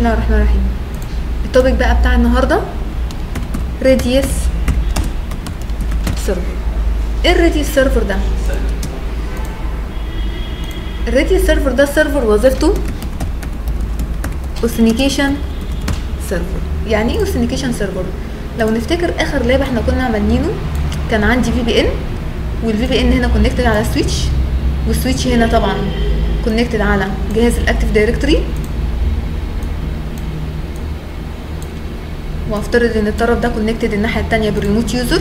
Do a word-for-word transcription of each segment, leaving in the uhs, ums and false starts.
الله الرحمن الرحيم. التوبيك بقى بتاع النهارده راديوس سيرفر. ايه الراديوس سيرفر ده؟ الراديوس سيرفر ده سيرفر وظيفته اوثنيكيشن سيرفر. يعني ايه اوثنيكيشن سيرفر؟ لو نفتكر اخر لاب احنا كنا عاملينه كان عندي في بي ان، والفي بي ان هنا كونكتد على سويتش، والسويتش هنا طبعا كونكتد على جهاز الاكتيف دايركتوري، وافترض ان الطرف ده كونكتد الناحيه الثانيه بالريموت يوزر.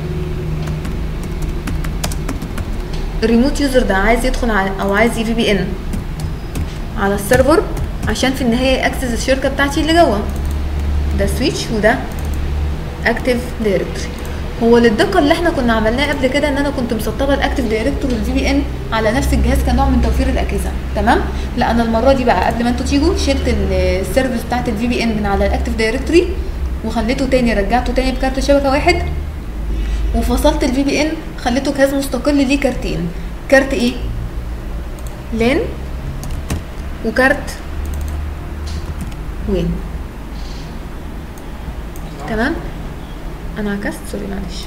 الريموت يوزر ده عايز يدخل على او عايز في بي ان على السيرفر عشان في النهايه اكسس الشركه بتاعتي اللي جوه. ده سويتش وده اكتيف دايركتوري. هو للدقه اللي احنا كنا عملناه قبل كده ان انا كنت مسطبه الاكتيف دايركتوري والفي بي ان على نفس الجهاز كنوع من توفير الاجهزه، تمام؟ لا انا المره دي بقى قبل ما انتوا تيجوا شلت السيرفيس بتاعت الفي بي ان من على الاكتيف دايركتوري وخليته تاني، رجعته تاني بكارت شبكه واحد، وفصلت الفي بي ان خليته جهاز مستقل ليه كارتين. كارت ايه؟ لان وكارت وين. تمام؟ انا عكست، سوري معلش.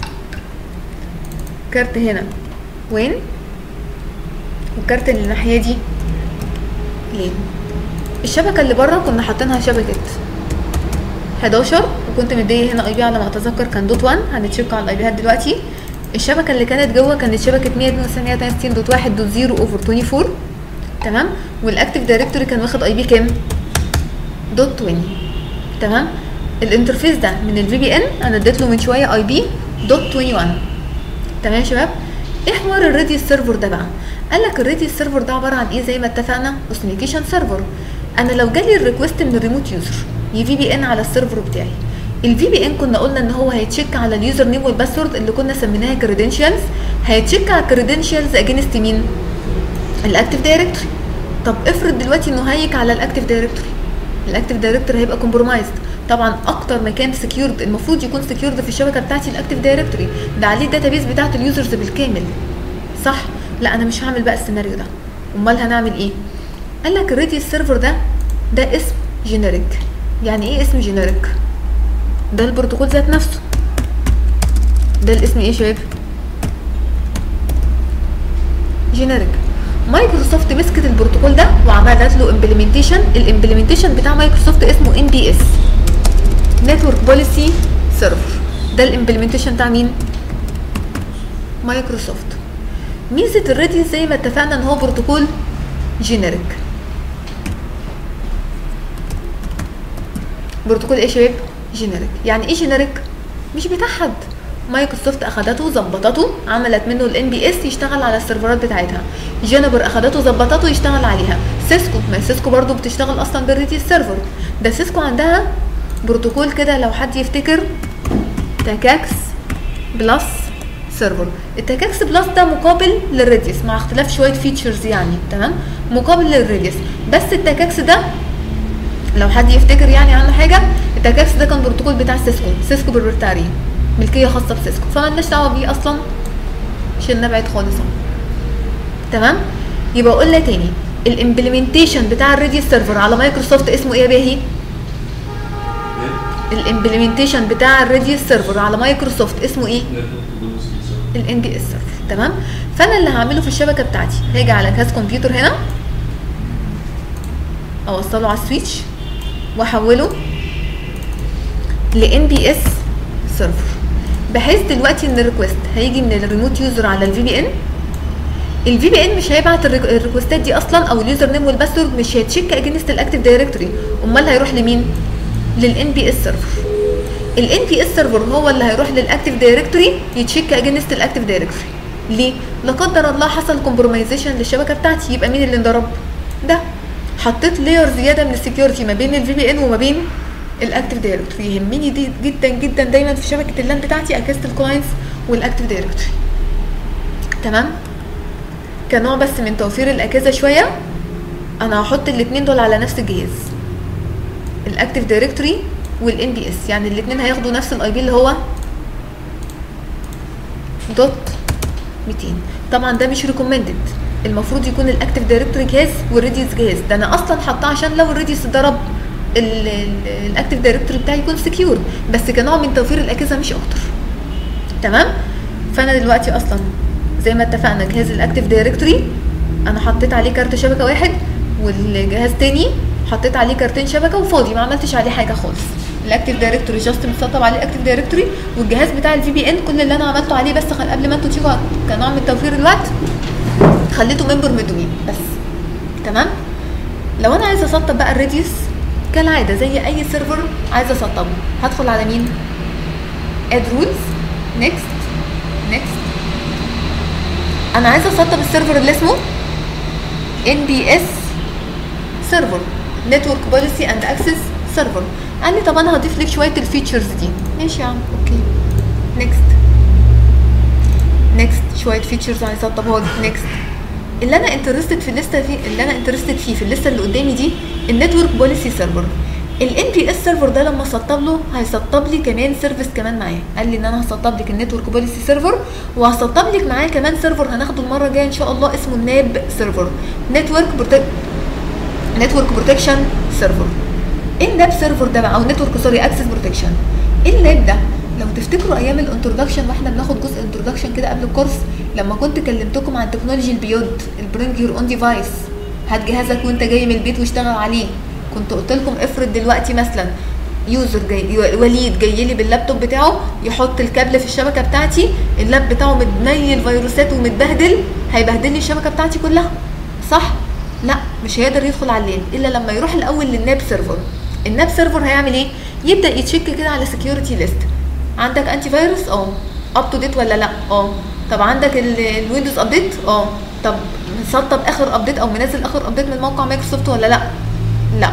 كارت هنا وين، والكارت اللي الناحيه دي لين. الشبكه اللي بره كنا حاطينها شبكه حداشر، وكنت مديه هنا اي بي على ما اتذكر كان دوت واحد، هنتشيك على الاي بيات دلوقتي. الشبكه اللي كانت جوه كانت شبكه مية اتنين وتسعين دوت واحد دوت صفر اوفر اربعة وعشرين، تمام؟ والاكتيف دايركتوري كان واخد اي بي كام؟ دوت عشرين، تمام؟ الانترفيس ده من الفي بي ان انا اديت له من شويه اي بي دوت واحد وعشرين، تمام يا شباب؟ ايه حوار الراديوس سيرفر ده بقى؟ قال لك الراديوس سيرفر ده عباره عن ايه؟ زي ما اتفقنا اوثنيكيشن سيرفر. انا لو جالي الريكوست من الريموت يوزر في بي ان على السيرفر بتاعي، الفي بي ان كنا قلنا ان هو هيتشيك على اليوزر نيم والباسورد اللي كنا سميناها كريدنشالز، هيتشيك على الكريدنشالز اجينست مين؟ الاكتيف دايركتوري. طب افرض دلوقتي انه هيك على الاكتيف دايركتوري، الاكتيف دايركتوري هيبقى كومبرومايزد. طبعا اكتر مكان سكيورد المفروض يكون سكيورد في الشبكه بتاعتي الاكتيف دايركتوري، ده عليه الداتابيز بتاعت اليوزرز بالكامل، صح؟ لا انا مش هعمل بقى السيناريو ده. امال هنعمل ايه؟ قال لك الراديوس سيرفر ده ده اسم جينيريك. يعني ايه اسم جينيريك؟ ده البروتوكول ذات نفسه. ده الاسم ايه يا شباب؟ جينيريك. مايكروسوفت مسكت البروتوكول ده وعملت له امبلمنتيشن. الامبلمنتيشن بتاع مايكروسوفت اسمه ان بي اس، نتورك بوليسي سيرفر. ده الامبلمنتيشن بتاع مين؟ مايكروسوفت. ميزه الراديوس زي ما اتفقنا ان هو بروتوكول جينيريك. بروتوكول ايه يا شباب؟ جينيريك. يعني ايه جينيريك؟ مش بتاع حد. مايكروسوفت اخدته ظبطته عملت منه الان بي اس يشتغل على السيرفرات بتاعتها. جينيبر اخدته ظبطته يشتغل عليها. سيسكو، ما سيسكو برضو بتشتغل اصلا بالراديوس سيرفر. ده سيسكو عندها بروتوكول كده لو حد يفتكر، تاكاكس بلس سيرفر. التاكاكس بلس ده مقابل للراديوس مع اختلاف شويه فيتشرز يعني، تمام؟ مقابل للراديوس. بس التاكاكس ده لو حد يفتكر يعني عنه حاجه، التاكاكس ده كان بروتوكول بتاع سيسكو، سيسكو بروبريتاري، ملكيه خاصه بسيسكو، فمالناش دعوه بيه اصلا، شلنا بعيد خالص اهو، تمام؟ يبقى قلنا تاني الامبلمنتيشن بتاع الراديوس سيرفر على مايكروسوفت اسمه ايه يا باهي؟ الامبلمنتيشن بتاع الراديوس سيرفر على مايكروسوفت اسمه ايه؟ الان بي اس سيرفر، تمام؟ فانا اللي هعمله في الشبكه بتاعتي هاجي على جهاز كمبيوتر هنا، اوصله على السويتش واحوله ل ان بي اس سيرفر، بحيث دلوقتي ان الريكوست هيجي من الريموت يوزر على الفي بي ان. الفي بي ان مش هيبعت الريكوستات دي اصلا، او اليوزر نيم والباسورد مش هيتشيك اجينست الاكتيف دايركتوري، امال هيروح لمين؟ للان بي اس سيرفر. الان بي اس سيرفر هو اللي هيروح للاكتيف دايركتوري يتشيك اجينست الاكتيف دايركتوري. ليه؟ لا قدر الله حصل كومبرومايزيشن للشبكه بتاعتي، يبقى مين اللي انضرب؟ ده. حطيت لاير زياده من السكيورتي ما بين الفي بي ان وما بين الاكتيف دايركتوري. يهمني دي جدا جدا دايما في شبكه اللان بتاعتي اجهزه الكلاينتس والاكتيف دايركتوري، تمام؟ كنوع بس من توفير الاجهزه شويه، انا هحط الاثنين دول على نفس الجهاز، الاكتيف دايركتوري والان بي اس، يعني الاثنين هياخدوا نفس الاي بي اللي هو دوت ميتين. طبعا ده مش ريكومندد، المفروض يكون الاكتيف دايركتوري جهاز والراديوس جهاز، ده انا اصلا حاطاه عشان لو الراديوس اتضرب الاكتيف دايركتوري بتاعي يكون سكيور، بس كنوع من توفير الاجهزه مش اكتر. تمام. فانا دلوقتي اصلا زي ما اتفقنا جهاز الاكتيف دايركتوري انا حطيت عليه كارت شبكه واحد، والجهاز تاني حطيت عليه كارتين شبكه وفاضي ما عملتش عليه حاجه خالص. الاكتيف دايركتوري جاست متسطب عليه اكتيف دايركتوري، والجهاز بتاع الفي بي ان كل اللي انا عملته عليه بس قبل ما انتوا تيجوا كنوع من توفير الوقت خليته ممبر مدومين بس. تمام. لو انا عايزه اسطب بقى الراديوس كالعاده زي اي سيرفر عايزه اسطبه، هدخل على مين؟ اد رولز، نيكست نيكست. انا عايزه اسطب السيرفر اللي اسمه ان بي اس سيرفر، نتورك بوليسي اند اكسس سيرفر. قال لي طب انا هضيف لك شويه الفيتشرز دي. ماشي يا عم، اوكي. نيكست نيكست. شويه فيتشرز عايزه اسطبها لك. نيكست. اللي انا انترستد في الليسته دي، اللي انا انترستد فيه في الليسته اللي قدامي دي النتورك بوليسي سيرفر. الان بي اس سيرفر ده لما اسطب له هيسطب لي كمان سيرفيس كمان معاه. قال لي ان انا هسطب لك النتورك بوليسي سيرفر، وهسطب لك معاه كمان سيرفر هناخده المره الجايه ان شاء الله اسمه الناب سيرفر، نتورك بروتكت نتورك بروتكشن سيرفر. ايه الناب سيرفر ده بقى، او نتورك سوري اكسس بروتكشن؟ ايه الناب ده؟ لو تفتكروا ايام الانترودكشن واحنا بناخد جزء انترودكشن كده قبل الكورس، لما كنت كلمتكم عن تكنولوجي البيود البرينج يور اون ديفايس، هات جهازك وانت جاي من البيت واشتغل عليه. كنت قلت لكم افرض دلوقتي مثلا يوزر جاي وليد جاي لي باللابتوب بتاعه يحط الكابل في الشبكه بتاعتي، اللاب بتاعه متنيل فيروسات ومتبهدل، هيبهدل لي الشبكه بتاعتي كلها، صح؟ لا، مش هيقدر يدخل على اللين الا لما يروح الاول للناب سيرفر. الناب سيرفر هيعمل ايه؟ يبدا يتشيك كده على سكيورتي ليست. عندك انتي فيروس؟ اه. اب تو ديت ولا لا؟ اه. طب عندك الويندوز ابديت؟ اه. طب مسطب اخر ابديت او منزل اخر ابديت من موقع مايكروسوفت ولا لا؟ لا.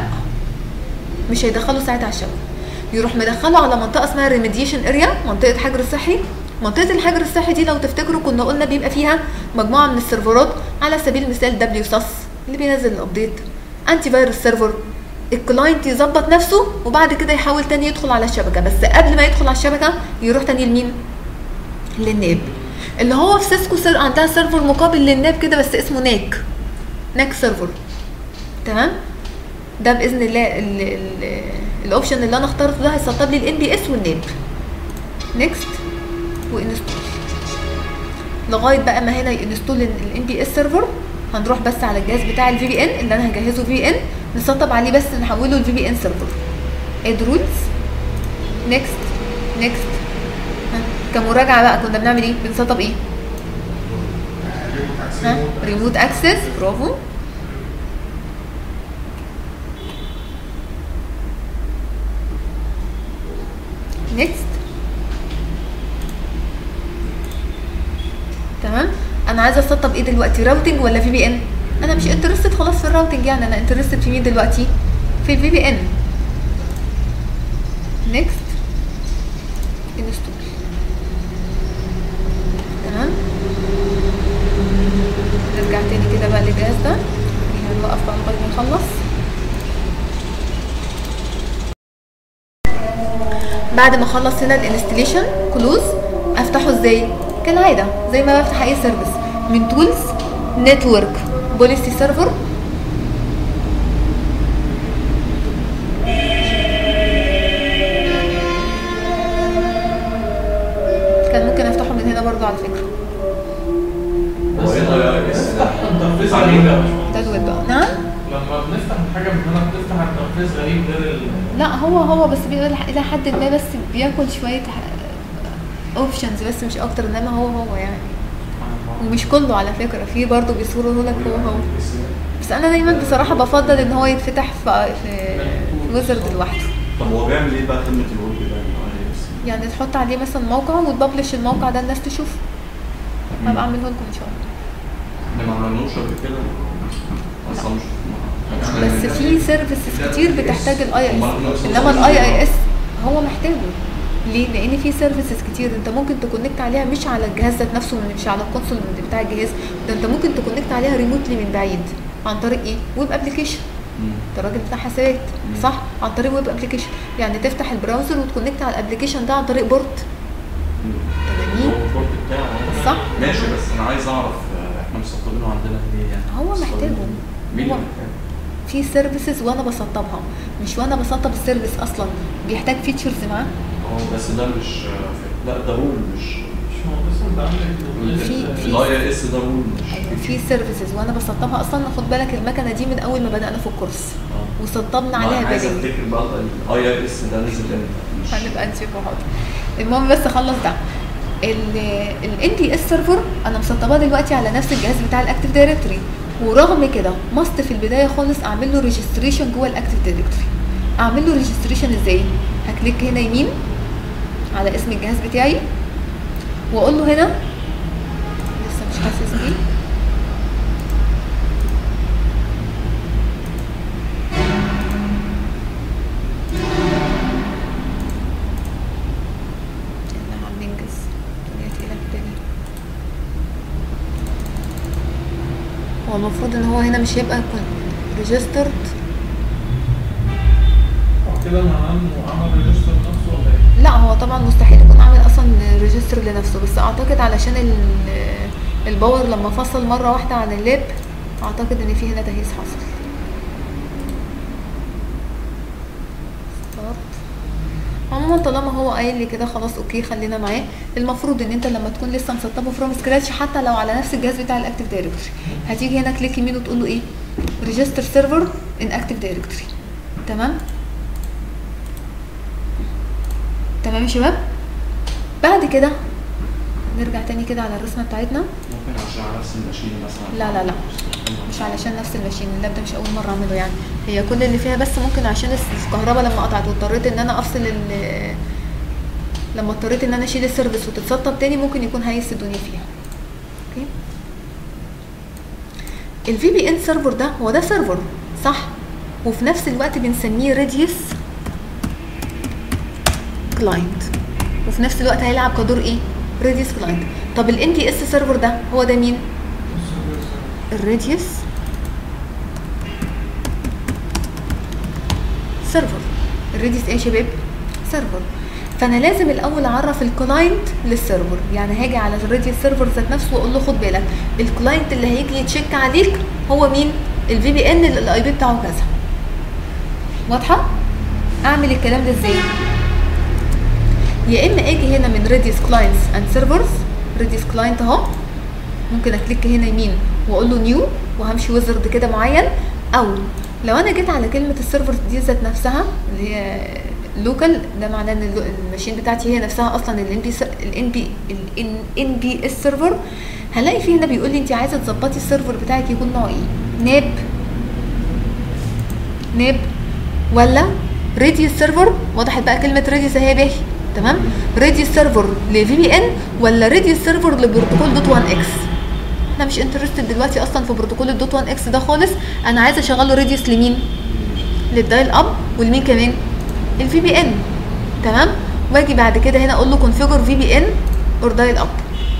مش هيدخله ساعتها على الشبكه، يروح مدخله على منطقه اسمها ريميديشن اريا، منطقه حجر الصحي. منطقه الحجر الصحي دي لو تفتكروا كنا قلنا بيبقى فيها مجموعه من السيرفرات، على سبيل المثال دبليو ساس اللي بينزل الابديت، انتي فيروس سيرفر. الكلاينت يظبط نفسه وبعد كده يحاول تاني يدخل على الشبكه، بس قبل ما يدخل على الشبكه يروح تاني لمين؟ للناب. اللي هو في سيسكو سر... عندها سيرفر مقابل للناب كده بس اسمه ناك ناك سيرفر. تمام. ده باذن الله الاوبشن اللي انا اخترته ده هيسطب لي الان بي اس والناب. نيكست وانستول. لغايه بقى ما هنا ينستول الان بي اس سيرفر هنروح بس على الجهاز بتاع الفي بي ان اللي انا هجهزه في ان، نسطب عليه بس نحوله لفي بي ان سيرفر. اد رولز، نيكست نيكست. كمراجعه بقى كنا بنعمل ايه؟ بنسطب ايه؟ ها؟ ريموت اكسس. برافو. نيكست. تمام. انا عايزه اسطب ايه دلوقتي؟ راوتنج ولا في بي ان؟ انا مش انترستد خلاص في الراوتنج، يعني انا انترستد في مين دلوقتي؟ في الفي بي ان. نيكست انستول. تمام. نرجع تاني كده بقى للجهاز ده، هنوقف بقى لغايه ما نخلص. بعد ما اخلص هنا الانستليشن كلوز افتحه ازاي؟ كالعاده زي ما بفتح اي سيرفيس، من تولز نتورك بوليسي سيرفر. كان ممكن افتحه من هنا برضو على فكره. بس افتح التنفيذ غريب بقى. ده الويب بقى. نعم. لما بنفتح حاجه من هنا بنفتح التنفيذ غريب غير ال لا هو هو بس بيقول الى حد ما، بس بياكل شويه اوبشنز بس مش اكتر، انما هو هو يعني، ومش كله على فكره، في برضه بيصوره لك هو هو. بس انا دايما بصراحه بفضل ان هو يتفتح في في, في ويزرد لوحده. طب هو بيعمل ايه بقى خدمه الويب ده؟ يعني تحط عليه مثلا موقع وتبلش الموقع ده الناس تشوفه. هبقى اعمله لكم ان شاء الله. ما عملناش قبل كده اصلا، مش بس في سيرفيسز كتير بتحتاج الاي اي اس، انما الاي اي اس هو محتاجه. ليه؟ لان في سيرفيسز كتير انت ممكن تكونكت عليها مش على الجهاز ذات نفسه، مش على الكونسول بتاع الجهاز ده، انت ممكن تكونكت عليها ريموتلي من بعيد عن طريق ايه؟ ويب ابلكيشن. انت راجل بتاع حسابات صح؟ عن طريق ويب ابلكيشن، يعني تفتح البراوزر وتكونكت على الابلكيشن ده عن طريق بورت ثمانين صح؟ ماشي. بس انا عايز اعرف احنا مسطبينه عندنا ليه يعني؟ هو محتاجه. مين اللي محتاجه؟ في سيرفيسز وانا بسطبها، مش وانا بسطب السيرفيس اصلا بيحتاج فيتشرز معاه. اه بس ده مش لا ده رول مش مش مهندس انت عندك في- في- الاي ار اس ده رول مش ايوه في سيرفيسز وانا بسطبها اصلا. خد بالك المكنه دي من اول ما بدانا في الكورس اه وسطبنا ما عليها أنا عايز بدائل. افتكر بقى الاي ار اس ده نزل امتى مش هنبقى نشوفه حاضر. المهم بس اخلص ده. الان دي اس سيرفر انا مسطباه دلوقتي على نفس الجهاز بتاع الاكتيف دايركتوري، ورغم كده ماست في البدايه خالص اعمل له ريجستريشن جوه الاكتيف دايركتوري. اعمل له ريجستريشن ازاي؟ هكليك هنا يمين على اسم الجهاز بتاعي واقول له هنا لسه مش حاسس بيه احنا عم ننجز الدنيا تقيلة في الدنيا. هو المفروض ان هو هنا مش هيبقى ريجسترد. هو كده معناه انه عمل ريجستر نفسه ولا ايه؟ لا هو طبعا مستحيل يكون عامل اصلا ريجستر لنفسه، بس اعتقد علشان ال- الباور لما فصل مره واحده عن اللاب اعتقد ان في هنا تهيس حصل. ستارت. عموما طالما هو قايل لي كده خلاص اوكي خلينا معاه. المفروض ان انت لما تكون لسه مسطبه فروم سكراتش حتى لو على نفس الجهاز بتاع الاكتيف دايركتوري هتيجي هنا كليك يمين وتقول له ايه ريجستر سيرفر ان اكتيف دايركتوري. تمام تمام يا شباب. بعد كده نرجع تاني كده على الرسمه بتاعتنا. ممكن عشان على نفس الماشين مثلا لا لا لا مش علشان نفس الماشين، اللاب ده مش اول مره اعمله يعني. هي كل اللي فيها بس ممكن عشان الكهرباء لما قطعت واضطريت ان انا افصل ال لما اضطريت ان انا اشيل السيرفيس وتتسطب تاني ممكن يكون هيس الدنيا فيها. اوكي الفي بي ان سيرفر ده هو ده سيرفر صح، وفي نفس الوقت بنسميه راديوس كلاينت، وفي نفس الوقت هيلعب كدور ايه راديوس كلاينت. طب الان دي اس سيرفر ده هو ده مين؟ الراديوس سيرفر. الراديوس ايه يا شباب؟ سيرفر. فانا لازم الاول اعرف الكلاينت للسيرفر، يعني هاجي على الراديوس سيرفر ذات نفسه واقول له خد بالك الكلاينت اللي هيجي يتشيك عليك هو مين؟ الفي بي ان اللي الاي بي بتاعه كذا. واضحه؟ اعمل الكلام ده ازاي؟ يا اما اجي هنا من راديوس كلاينتس اند سيرفرز، راديوس كلاينت اهو، ممكن اكليك هنا يمين واقول له نيو وهمشي ويزرد كده معين، او لو انا جيت على كلمه السيرفر دي ذات نفسها اللي هي لوكال، ده معناه ان الماشين بتاعتي هي نفسها اصلا الان بي الان بي الان بي اس سيرفر. هلاقي فيه هنا بيقول لي انت عايزه تظبطي السيرفر بتاعك يكون نوع ايه؟ ناب ناب ولا راديوس سيرفر؟ وضحت بقى كلمه راديوس اهي باهي. تمام. راديوس سيرفر لفي بي ان ولا راديوس سيرفر لبروتوكول دوت واحد اكس؟ انا مش انترستد دلوقتي اصلا في بروتوكول الدوت واحد اكس ده خالص، انا عايزه اشغل له راديوس لمين؟ للدايل اب ولمين كمان؟ الفي بي ان. تمام. واجي بعد كده هنا اقول له كونفيجر في بي ان اور دايل اب.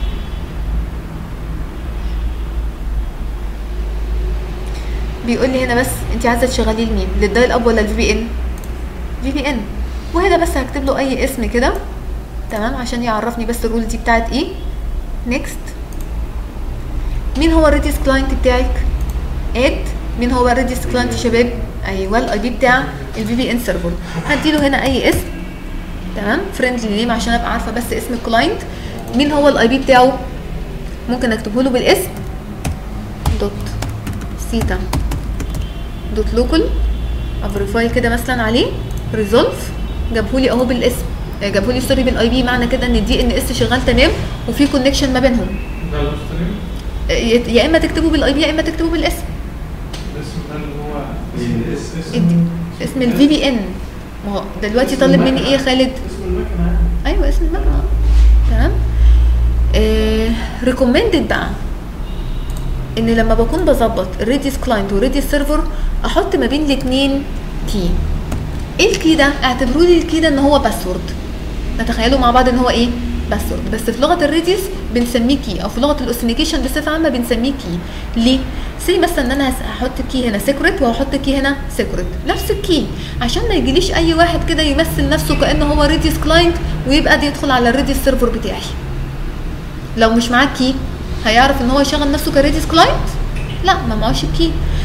بيقول لي هنا بس انت عايزه تشغليه لمين؟ للدايل اب ولا الفي بي ان؟ في بي ان. وهنا بس هكتب له اي اسم كده تمام عشان يعرفني بس الرول دي بتاعت ايه. نيكست. مين هو الراديوس كلاينت بتاعك؟ اد. مين هو الراديوس كلاينت يا شباب؟ ايوه الاي بي بتاع الفي بي ان سيرفر. هديله هنا اي اسم تمام فريندلي نيم عشان ابقى عارفه بس اسم الكلاينت. مين هو الاي بي بتاعه؟ ممكن اكتبه له بالاسم دوت سيتا دوت لوكال افريفاي كده مثلا عليه ريزولف. جابهولي اهو بالاسم، جابهولي سوري بالاي بي، معنى كده ان الدي ان اس شغال تمام وفي كونكشن ما بينهم. ده الستريم يا اما تكتبه بالاي بي يا اما تكتبه بالاسم. الاسم ده اللي هو اسم اسم الدي- اسم الفي بي ان. ما هو دلوقتي طالب مني ايه يا خالد؟ اسم المكنه يعني. ايوه اسم المكنه. تمام. آه ريكومندد بقى ان لما بكون بظبط الراديوس كلاينت والراديوس سيرفر احط ما بين الاثنين كي. ايه الكي ده؟ اعتبروا لي الكي ده ان هو باسورد. نتخيلوا مع بعض ان هو ايه؟ باسورد، بس في لغه الراديوس بنسميه كي، او في لغه الاوثنتيكيشن بصفه عامه بنسميه كي. ليه؟ سي مثلا ان انا هحط كي هنا سيكريت وهحط كي هنا سيكريت، نفس الكي، عشان ما يجيليش اي واحد كده يمثل نفسه كانه هو راديوس كلاينت ويبقى دي يدخل على الراديوس سيرفر بتاعي. لو مش معاه كي هيعرف ان هو يشغل نفسه كراديوس كلاينت؟ لا، ما معهوش الكي.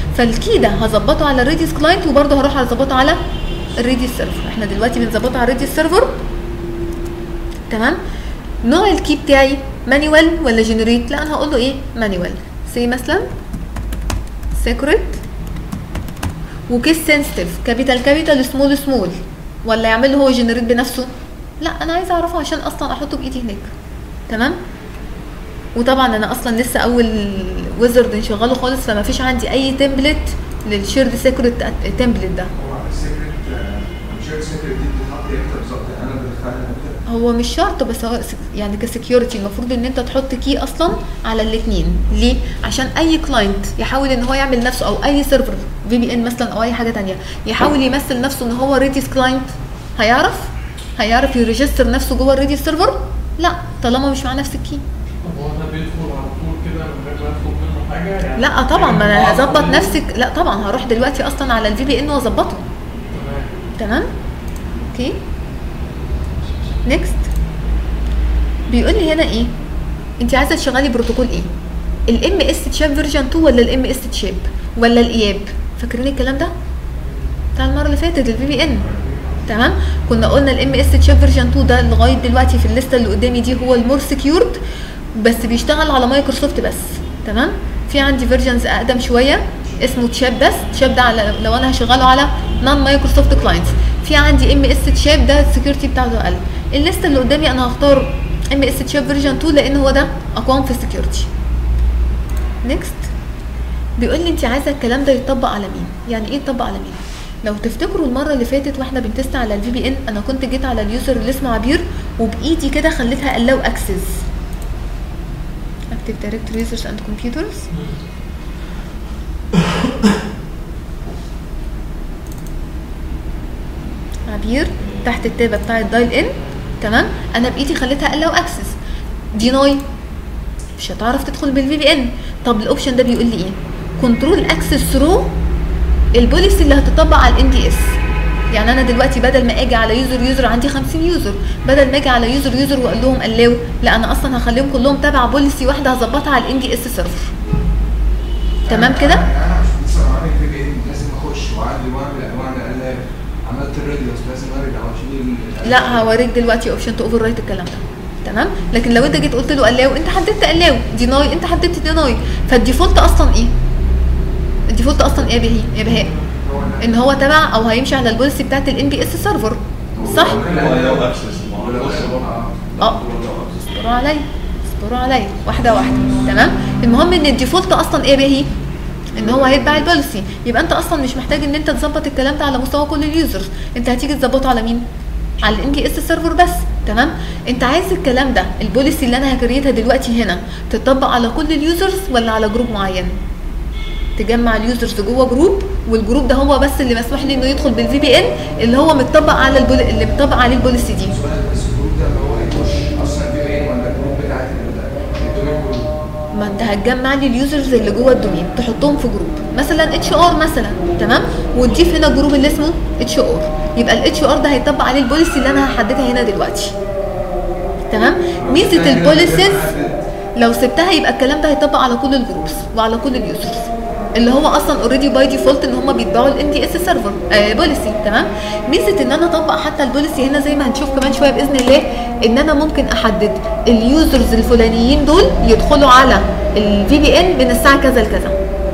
فالكي ده هظبطه على الريديوس كلاينت وبرده هروح اظبطه على الريديوس سيرفر. احنا دلوقتي بنظبطه على الريديوس سيرفر. تمام. نوع الكي بتاعي مانيوال ولا جنريت؟ لا انا هقول له ايه مانيوال. سي مثلا سيكريت وكيس سنسيتيف كابيتال كابيتال سمول سمول، ولا يعمل له هو جنريت بنفسه؟ لا انا عايزه اعرفه عشان اصلا احطه بايدي هناك. تمام. وطبعا انا اصلا لسه اول ويزرد نشغله خالص، فما فيش عندي اي تمبلت للشيرد سيكريت تمبلت ده. هو السيكريت الشيرد سيكريت دي بتتحط امتى بالظبط؟ انا بدخلها امتى؟ هو مش شرط، بس هو يعني كسكيورتي المفروض ان انت تحط كي اصلا على الاثنين. ليه؟ عشان اي كلاينت يحاول ان هو يعمل نفسه، او اي سيرفر في بي ان مثلا او اي حاجه ثانيه يحاول يمثل نفسه ان هو ريديوس كلاينت، هيعرف هيعرف يريجستر نفسه جوه الريديوس سيرفر؟ لا، طالما مش مع نفس الكي. طب هو ده بيدخل على طول كده من غير ما يطلب منه حاجه يعني؟ لا طبعا، ما انا هظبط نفسك. لا طبعا هروح دلوقتي اصلا على الفي بي ان واظبطه. تمام. تمام. اوكي. نيكست. بيقول لي هنا ايه؟ انت عايزه تشغلي بروتوكول ايه؟ الام اس تشاب فيرجن اتنين ولا الام اس تشاب ولا الاياب؟ فاكرين الكلام ده بتاع المره اللي فاتت الفي بي ان؟ تمام. كنا قلنا الام اس تشاب فيرجن اتنين ده لغايه دلوقتي في الليسته اللي قدامي دي هو المور سكيورد، بس بيشتغل على مايكروسوفت بس. تمام. في عندي فيرجنز اقدم شويه اسمه تشاب، بس تشاب ده على لو انا هشغله على نون مايكروسوفت كلاينتس. في عندي ام اس تشاب ده السكيورتي بتاعته اقل. الليسته اللي قدامي انا هختار ام اس تشاب فيرجن اتنين لان هو ده اقوم في السكيورتي. نيكست. بيقول لي انت عايزه الكلام ده يتطبق على مين؟ يعني ايه يتطبق على مين؟ لو تفتكروا المره اللي فاتت واحنا بنتست على الفي بي ان، انا كنت جيت على اليوزر اللي اسمه عبير وبايدي كده خليتها allow access active directory users and computers. عبير تحت التابه بتاع الدايل ان. تمام. انا بايدي خليتها allow access. ديناي مش هتعرف تدخل بالفي بي ان. طب الاوبشن ده بيقول لي ايه؟ كنترول اكسس ثرو البوليسي اللي هتطبق على الان دي اس. يعني انا دلوقتي بدل ما اجي على يوزر يوزر عندي خمسين يوزر، بدل ما اجي على يوزر يوزر واقول لهم الاو، لا انا اصلا هخليهم كلهم تبع بوليسي واحده هظبطها على الان دي اس سيرفر. تمام كده؟ انا مش لسه عامل في بي ان لازم اخش واعدل واعمل واعمل الاف، عملت الريديوس لازم ارجع واشيل. لا هوريك دلوقتي اوبشن تو اوفر رايت الكلام ده. تمام. لكن لو انت جيت قلت له الاو، انت حددت الاو، ديناي انت حددت ديناي، فالديفولت اصلا ايه؟ الديفولت اصلا ايه يا بهي؟ يا بهاء؟ ان هو تبع او هيمشي على البوليسي بتاعت الان بي اس سيرفر، صح؟ اه اصبروا عليا اصبروا عليا واحده واحده. تمام. المهم ان الديفولت اصلا ايه يا بهي؟ ان هو هيتبع البوليسي. يبقى انت اصلا مش محتاج ان انت تظبط الكلام ده على مستوى كل اليوزرز، انت هتيجي تظبطه على مين؟ على الان دي اس سيرفر بس. تمام. انت عايز الكلام ده البوليسي اللي انا هكريتها دلوقتي هنا تطبق على كل اليوزرز ولا على جروب معين؟ تجمع اليوزرز جوه جروب، والجروب ده هو بس اللي مسموح لي انه يدخل بالفي بي ان اللي هو متطبق على البول... اللي متطبق عليه البوليسي دي. بس الجروب ده اللي هو هيخش اصلا في بي ان ولا الجروب بتاعت الدومين كله؟ ما انت هتجمع لي اليوزرز اللي جوه الدومين تحطهم في جروب مثلا اتش ار مثلا. تمام. وتضيف هنا الجروب اللي اسمه اتش ار، يبقى الاتش ار ده هيطبق عليه البوليسي اللي انا هحددها هنا دلوقتي. تمام. ميزه البوليسيز لو سبتها يبقى الكلام ده هيطبق على كل الجروبس وعلى كل اليوزرز اللي هو اصلا اوريدي باي ديفولت ان هم بيتبعوا الان دي اس سيرفر آه بوليسي. تمام. ميزه ان انا اطبق حتى البوليسي هنا زي ما هنشوف كمان شويه باذن الله، ان انا ممكن احدد اليوزرز الفلانيين دول يدخلوا على الفي بي ان من الساعه كذا لكذا.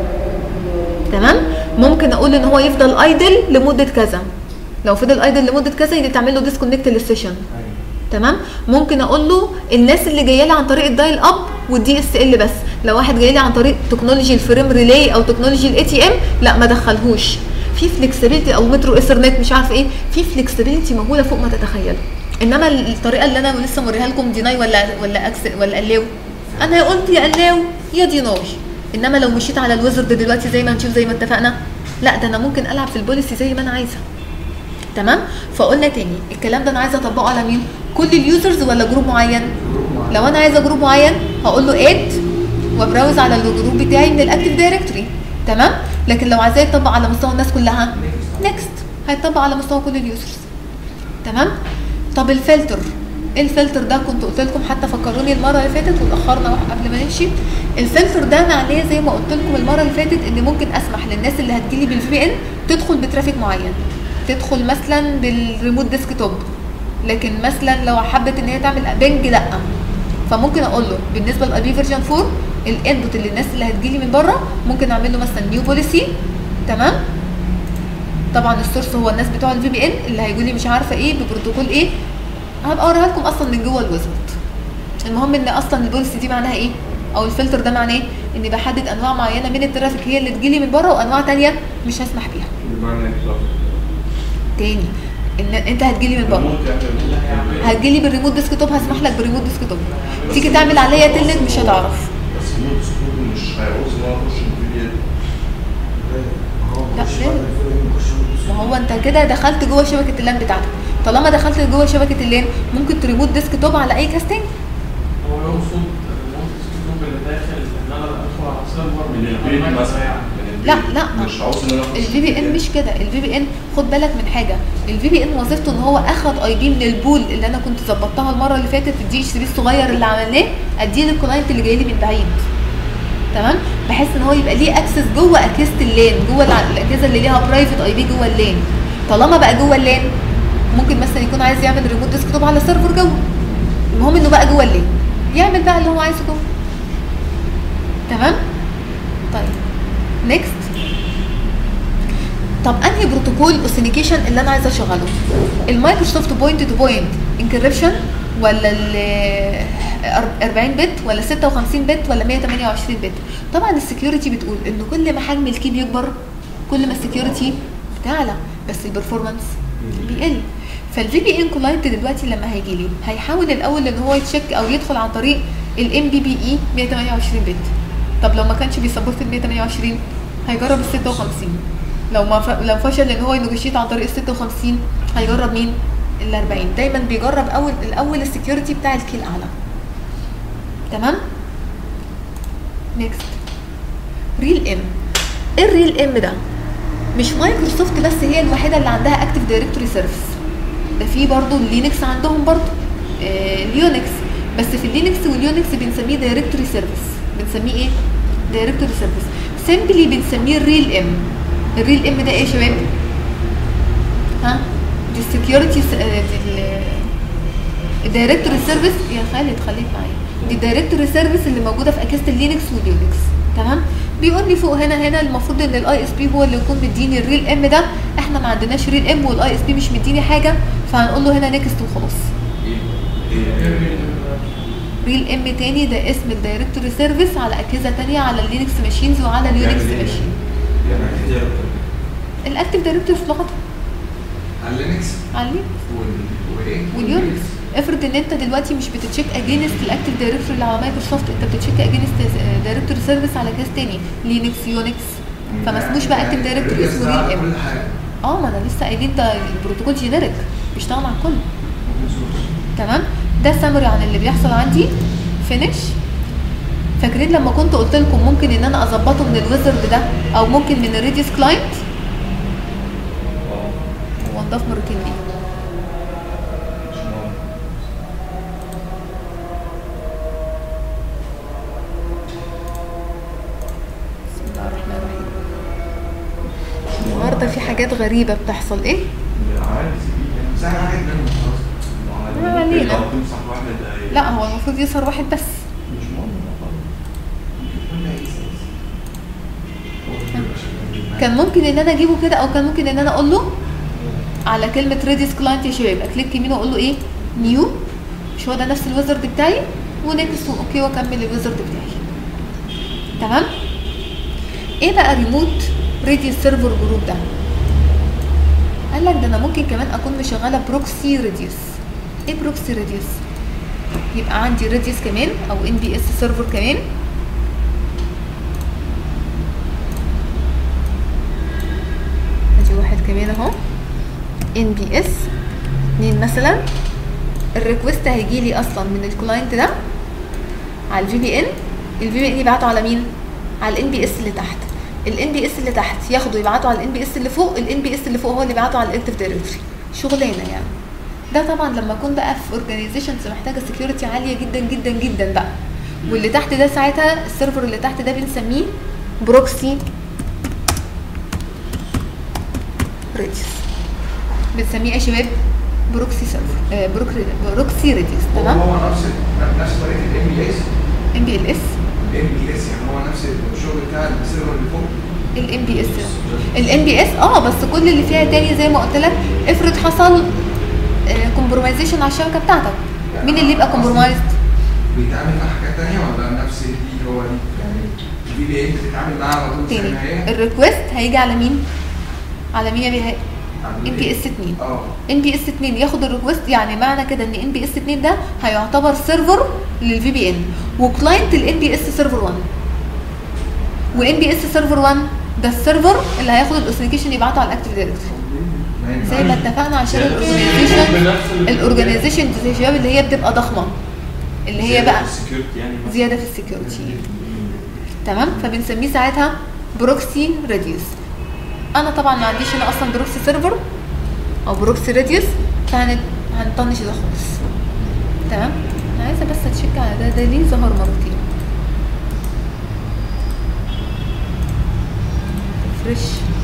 تمام. ممكن اقول ان هو يفضل ايدل لمده كذا، لو فضل ايدل لمده كذا يبقى تعمل له ديسكونكت للسيشن. تمام. ممكن اقول له الناس اللي جايه لي عن طريق الدايل اب والدي اس ال بس، لو واحد جاي لي عن طريق تكنولوجي الفريم ريلاي او تكنولوجي الاي تي ام لا ما دخلهوش. في فلكسبيليتي او مترو ايثرنت مش عارف ايه، في فلكسبيليتي موجوده فوق ما تتخيل. انما الطريقه اللي انا لسه موريها لكم ديناي ولا ولا اكس ولا الاو، انا قلت يا الاو يا ديناي. انما لو مشيت على الويزرد دلوقتي زي ما هنشوف زي ما اتفقنا، لا ده انا ممكن العب في البوليسي زي ما انا عايزه. تمام. فقلنا تاني الكلام ده انا عايزه اطبقه على مين؟ كل اليوزرز ولا جروب معين؟ لو انا عايزه جروب معين هقول له اد وبراوز على الجروب بتاعي من الاكتيف دايركتوري. تمام. لكن لو عايزاه يطبق على مستوى الناس كلها نيكست هيطبق على مستوى كل اليوزرز. تمام. طب الفلتر، ايه الفلتر ده؟ كنت قلت لكم حتى فكروني المره اللي فاتت واتاخرنا قبل ما نمشي. الفلتر ده معناه زي ما قلت لكم المره اللي فاتت ان ممكن اسمح للناس اللي هتجيلي بالفي بي ان تدخل بترافيك معين، تدخل مثلا بالريموت ديسكتوب، لكن مثلا لو حبت ان هي تعمل بنج لا. فممكن اقول له بالنسبه للاي بي فيرجن فور الانبوت اللي الناس اللي هتجيلي من بره ممكن اعمل له مثلا نيو بوليسي. تمام. طبعا السورس هو الناس بتوع الفي بي ان اللي هيقول لي مش عارفه ايه ببروتوكول ايه، هبقى اوريها لكم اصلا من جوه الويزرد. المهم ان اصلا البوليسي دي معناها ايه، او الفلتر ده معناه اني بحدد انواع معينه من الترافيك هي اللي تجيلي من بره وانواع تانية مش هسمح بيها. بمعنى ايه؟ تاني ان انت هتجيلي من بره هتجيلي بالريموت ديسكتوب هسمح لك بالريموت ديسكتوب، تيجي تعمل عليا تلنت مش هتعرف. بس الريموت ديسكتوب مش هيعوز ان انا اخش الفي بي ان. لا ليه؟ ما هو انت كده دخلت جوه شبكه اللان بتاعتك، طالما دخلت جوه شبكه اللان ممكن تريموت ديسكتوب على اي كاستنج. هو يقصد الريموت ديسكتوب اللي داخل ان انا ادخل على سيرفر من البيت مثلا. لا لا مش عاوز ان انا اخش الفي بي ان مش كده. الفي بي ان خد بالك من حاجه، الفي بي ان وظيفته ان هو اخد اي بي من البول اللي انا كنت ظبطتها المره اللي فاتت في الدي اتش سي بي الصغير اللي عملناه، اديه للكلاينت اللي جاي لي من بعيد. تمام. بحيث ان هو يبقى ليه اكسس جوه اجهزه اللان، جوه الاجهزه اللي ليها برايفت اي بي جوه اللان. طالما بقى جوه اللان ممكن مثلا يكون عايز يعمل ريموت ديسكتوب على سيرفر جوه، المهم انه بقى جوه اللان يعمل بقى اللي هو عايزه جوه. تمام. طيب نيكست. طب انهي بروتوكول اوثنتيكيشن اللي انا عايزه اشغله؟ المايكروسوفت بوينت تو بوينت انكريبشن ولا ال أربعين بت ولا ستة وخمسين بت ولا مية وتمنية وعشرين بت؟ طبعا السكيورتي بتقول ان كل ما حجم الكي بيكبر كل ما السكيورتي بتعلى بس البرفورمانس بيقل. فالفي بي ان كلاينت دلوقتي لما هيجي لي هيحاول الاول ان هو يتشيك او يدخل عن طريق الام بي بي اي مية وتمنية وعشرين بت. طب لو ما كانش بيسبورت ال مية وتمنية وعشرين هيجرب ال ستة وخمسين. لو ما ف... لو فشل ان هو ينجشيت عن طريق ال ستة وخمسين هيجرب مين؟ ال أربعين. دايما بيجرب اول الاول السكيورتي بتاع الكي الاعلى. تمام. نيكست. ريل ام. ايه الريل ام ده؟ مش مايكروسوفت بس هي الوحيده اللي عندها اكتيف دايركتوري سيرفيس، ده في برضه اللينكس عندهم برضه آه اليونكس، بس في اللينكس واليونكس بنسميه دايركتوري سيرفيس. بنسميه ايه؟ دايركتوري سيرفيس. سيمبلي بنسميه الريل ام. الريل ام ده ايه يا شباب؟ ها؟ دي السكيورتي الدايركتوري سيرفيس. يا خالد خليك معايا. دي الدايركتوري سيرفيس اللي موجوده في اجهزه اللينكس واليونكس. تمام. بيقول لي فوق هنا هنا المفروض ان الاي اس بي هو اللي يكون مديني الريل ام ده، احنا ما عندناش ريل ام والاي اس بي مش مديني حاجه، فهنقول له هنا نيكست وخلاص. ريل ام تاني ده اسم الدايركتوري سيرفيس على اجهزه تانيه، على اللينكس ماشينز وعلى اليونكس ماشين. يعني الاكتيف دايركتوري في لغته على اللينكس على اللينكس وايه واليونكس. افرض ان انت دلوقتي مش بتتشيك اجينست الاكتيف دايركتوري اللي على مايكروسوفت، انت بتتشيك اجينست دايركتوري سيرفيس على جهاز تاني لينكس يونكس، فما اسموش بقى اكتيف دايركتوري، اسمه ريل ام. اه ما انا لسه قايلين ده البروتوكول جينيريك بيشتغل على الكل. تمام. ده سامري عن اللي بيحصل عندي. فينيش. فاكرين لما كنت قلت لكم ممكن ان انا اظبطه من الويزرد ده او ممكن من الريديوس كلاينت؟ هو انضاف مرتين ليه؟ بسم الله الرحمن الرحيم. النهارده في حاجات غريبه بتحصل. ايه؟ سهل واحد منهم خلاص. ما علينا. تمسح واحد دقايق. لا هو المفروض يظهر واحد بس. مش مهم. كان ممكن ان انا اجيبه كده، او كان ممكن ان انا اقول له على كلمه ريديوس كلاينت يا شباب اكليك يمين واقول له ايه؟ نيو. مش هو ده نفس الويزرد بتاعي؟ ونكست اوكي واكمل الويزرد بتاعي. تمام. ايه بقى ريموت ريديوس سيرفر جروب ده؟ قال لك ده انا ممكن كمان اكون مشغله بروكسي ريديوس. ايه بروكسي ريديوس؟ يبقى عندي ريديوس كمان او ان بي اس سيرفر كمان. ادي واحد كمان اهو ان بي اس اتنين مثلا. الريكوست هيجي لي اصلا من الكلاينت ده على الفي بي ان، الفي بي ان يبعته على مين؟ على الان بي اس اللي تحت. الان بي اس اللي تحت ياخده يبعته على الان بي اس اللي فوق، الان بي اس اللي فوق هو اللي يبعته على الاكتيف دايركتوري. شغلانه يعني. ده طبعا لما اكون بقى في اورجانيزيشنز محتاجه سكيورتي عاليه جدا جدا جدا بقى، واللي تحت ده ساعتها السيرفر اللي تحت ده بنسميه بروكسي ريديوس. بنسميه ايه يا شباب؟ بروكسي سيرفر، آه بروكسي بروكسي ريديوس. تمام. هو نفس نفس طريقه الام بي اس. ام بي ال اس الام بي اس يعني هو نفس الشغل بتاع السيرفر اللي فوق. الام بي اس الام بي اس اه بس كل اللي فيها تاني زي ما قلت لك، افرض حصل كومبرومايزيشن على الشبكه بتاعتك، مين اللي يبقى كومبرومايزد؟ بيتعامل مع حاجات تانية ولا نفس دي هو دي؟ يعني الفي بي ان بتتعامل معاها على طول زي تاني ما هي؟ الريكوست هيجي على مين؟ على مين يا بيهاء؟ على ام بي اس اتنين. اه ام بي اس اتنين ياخد الريكوست، يعني معنى كده ان ام بي اس اتنين ده هيعتبر سيرفر للفي بي ان وكلاينت الام بي اس سيرفر واحد. وام بي اس سيرفر واحد ده السيرفر اللي هياخد الاوثنتيكيشن يبعته على الاكتيف دايركتوري زي ما اتفقنا عشان الاورجنايزيشن. الاورجنايزيشن زي الشباب اللي هي بتبقى ضخمه، اللي هي بقى زياده في السكيورتي. تمام. فبنسميه ساعتها بروكسي راديوس. انا طبعا ما عنديش هنا اصلا بروكسي سيرفر او بروكسي راديوس، فهنطنش ده خالص. تمام. انا عايزه بس اتشيك على ده، ده ليه ظهر مرتين؟ فريش.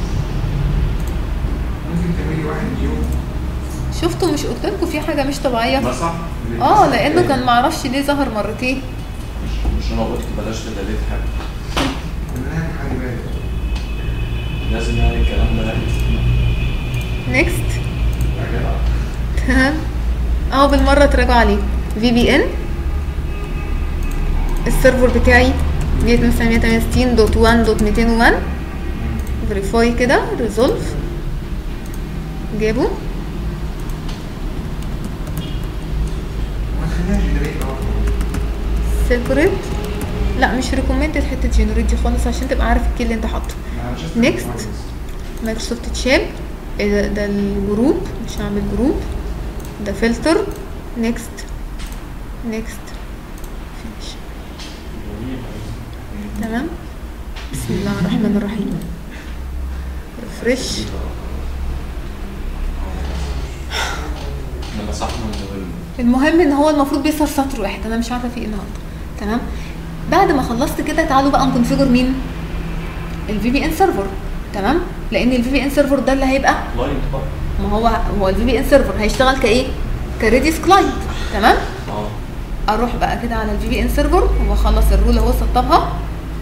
ممكن تعملي واحد نيو. شفتوا مش قلت لكم في حاجه مش طبيعيه؟ ما صح. اه لانه كان معرفش ليه ظهر مرتين. مش مش انا قلت بلاش تدليت حاجه. انا خلي بالك لازم يعني الكلام ده نيكست. يا جدع. تمام. اهو بالمره تراجعوا عليه. في بي ان السيرفر بتاعي مية وتمانية وستين دوت واحد دوت ميتين وواحد. فيريفاي كده ريزولف جابه. ما تخليهاش جنريت سيبريت. لا مش ريكومندد حته جنريت دي خالص عشان تبقى عارف الكي اللي انت حاطه. نيكست. مايكروسوفت تشاب. ده, ده الجروب، مش هعمل جروب. ده فلتر. نيكست نيكست فينيش. تمام. بسم الله الرحمن الرحيم. ريفرش. انا مسحنا من المهم ان هو المفروض بيظهر سطر واحد، انا مش عارفه في ايه النهارده. تمام. بعد ما خلصت كده تعالوا بقى نكونفيجر مين؟ الفي بي ان سيرفر. تمام. لان الفي بي ان سيرفر ده اللي هيبقى كلاينت بقى. ما هو هو الفي بي ان سيرفر هيشتغل كايه؟ كريديوس كلاينت. تمام. اه اروح بقى كده على الفي بي ان سيرفر واخلص الرول اهو سطبها.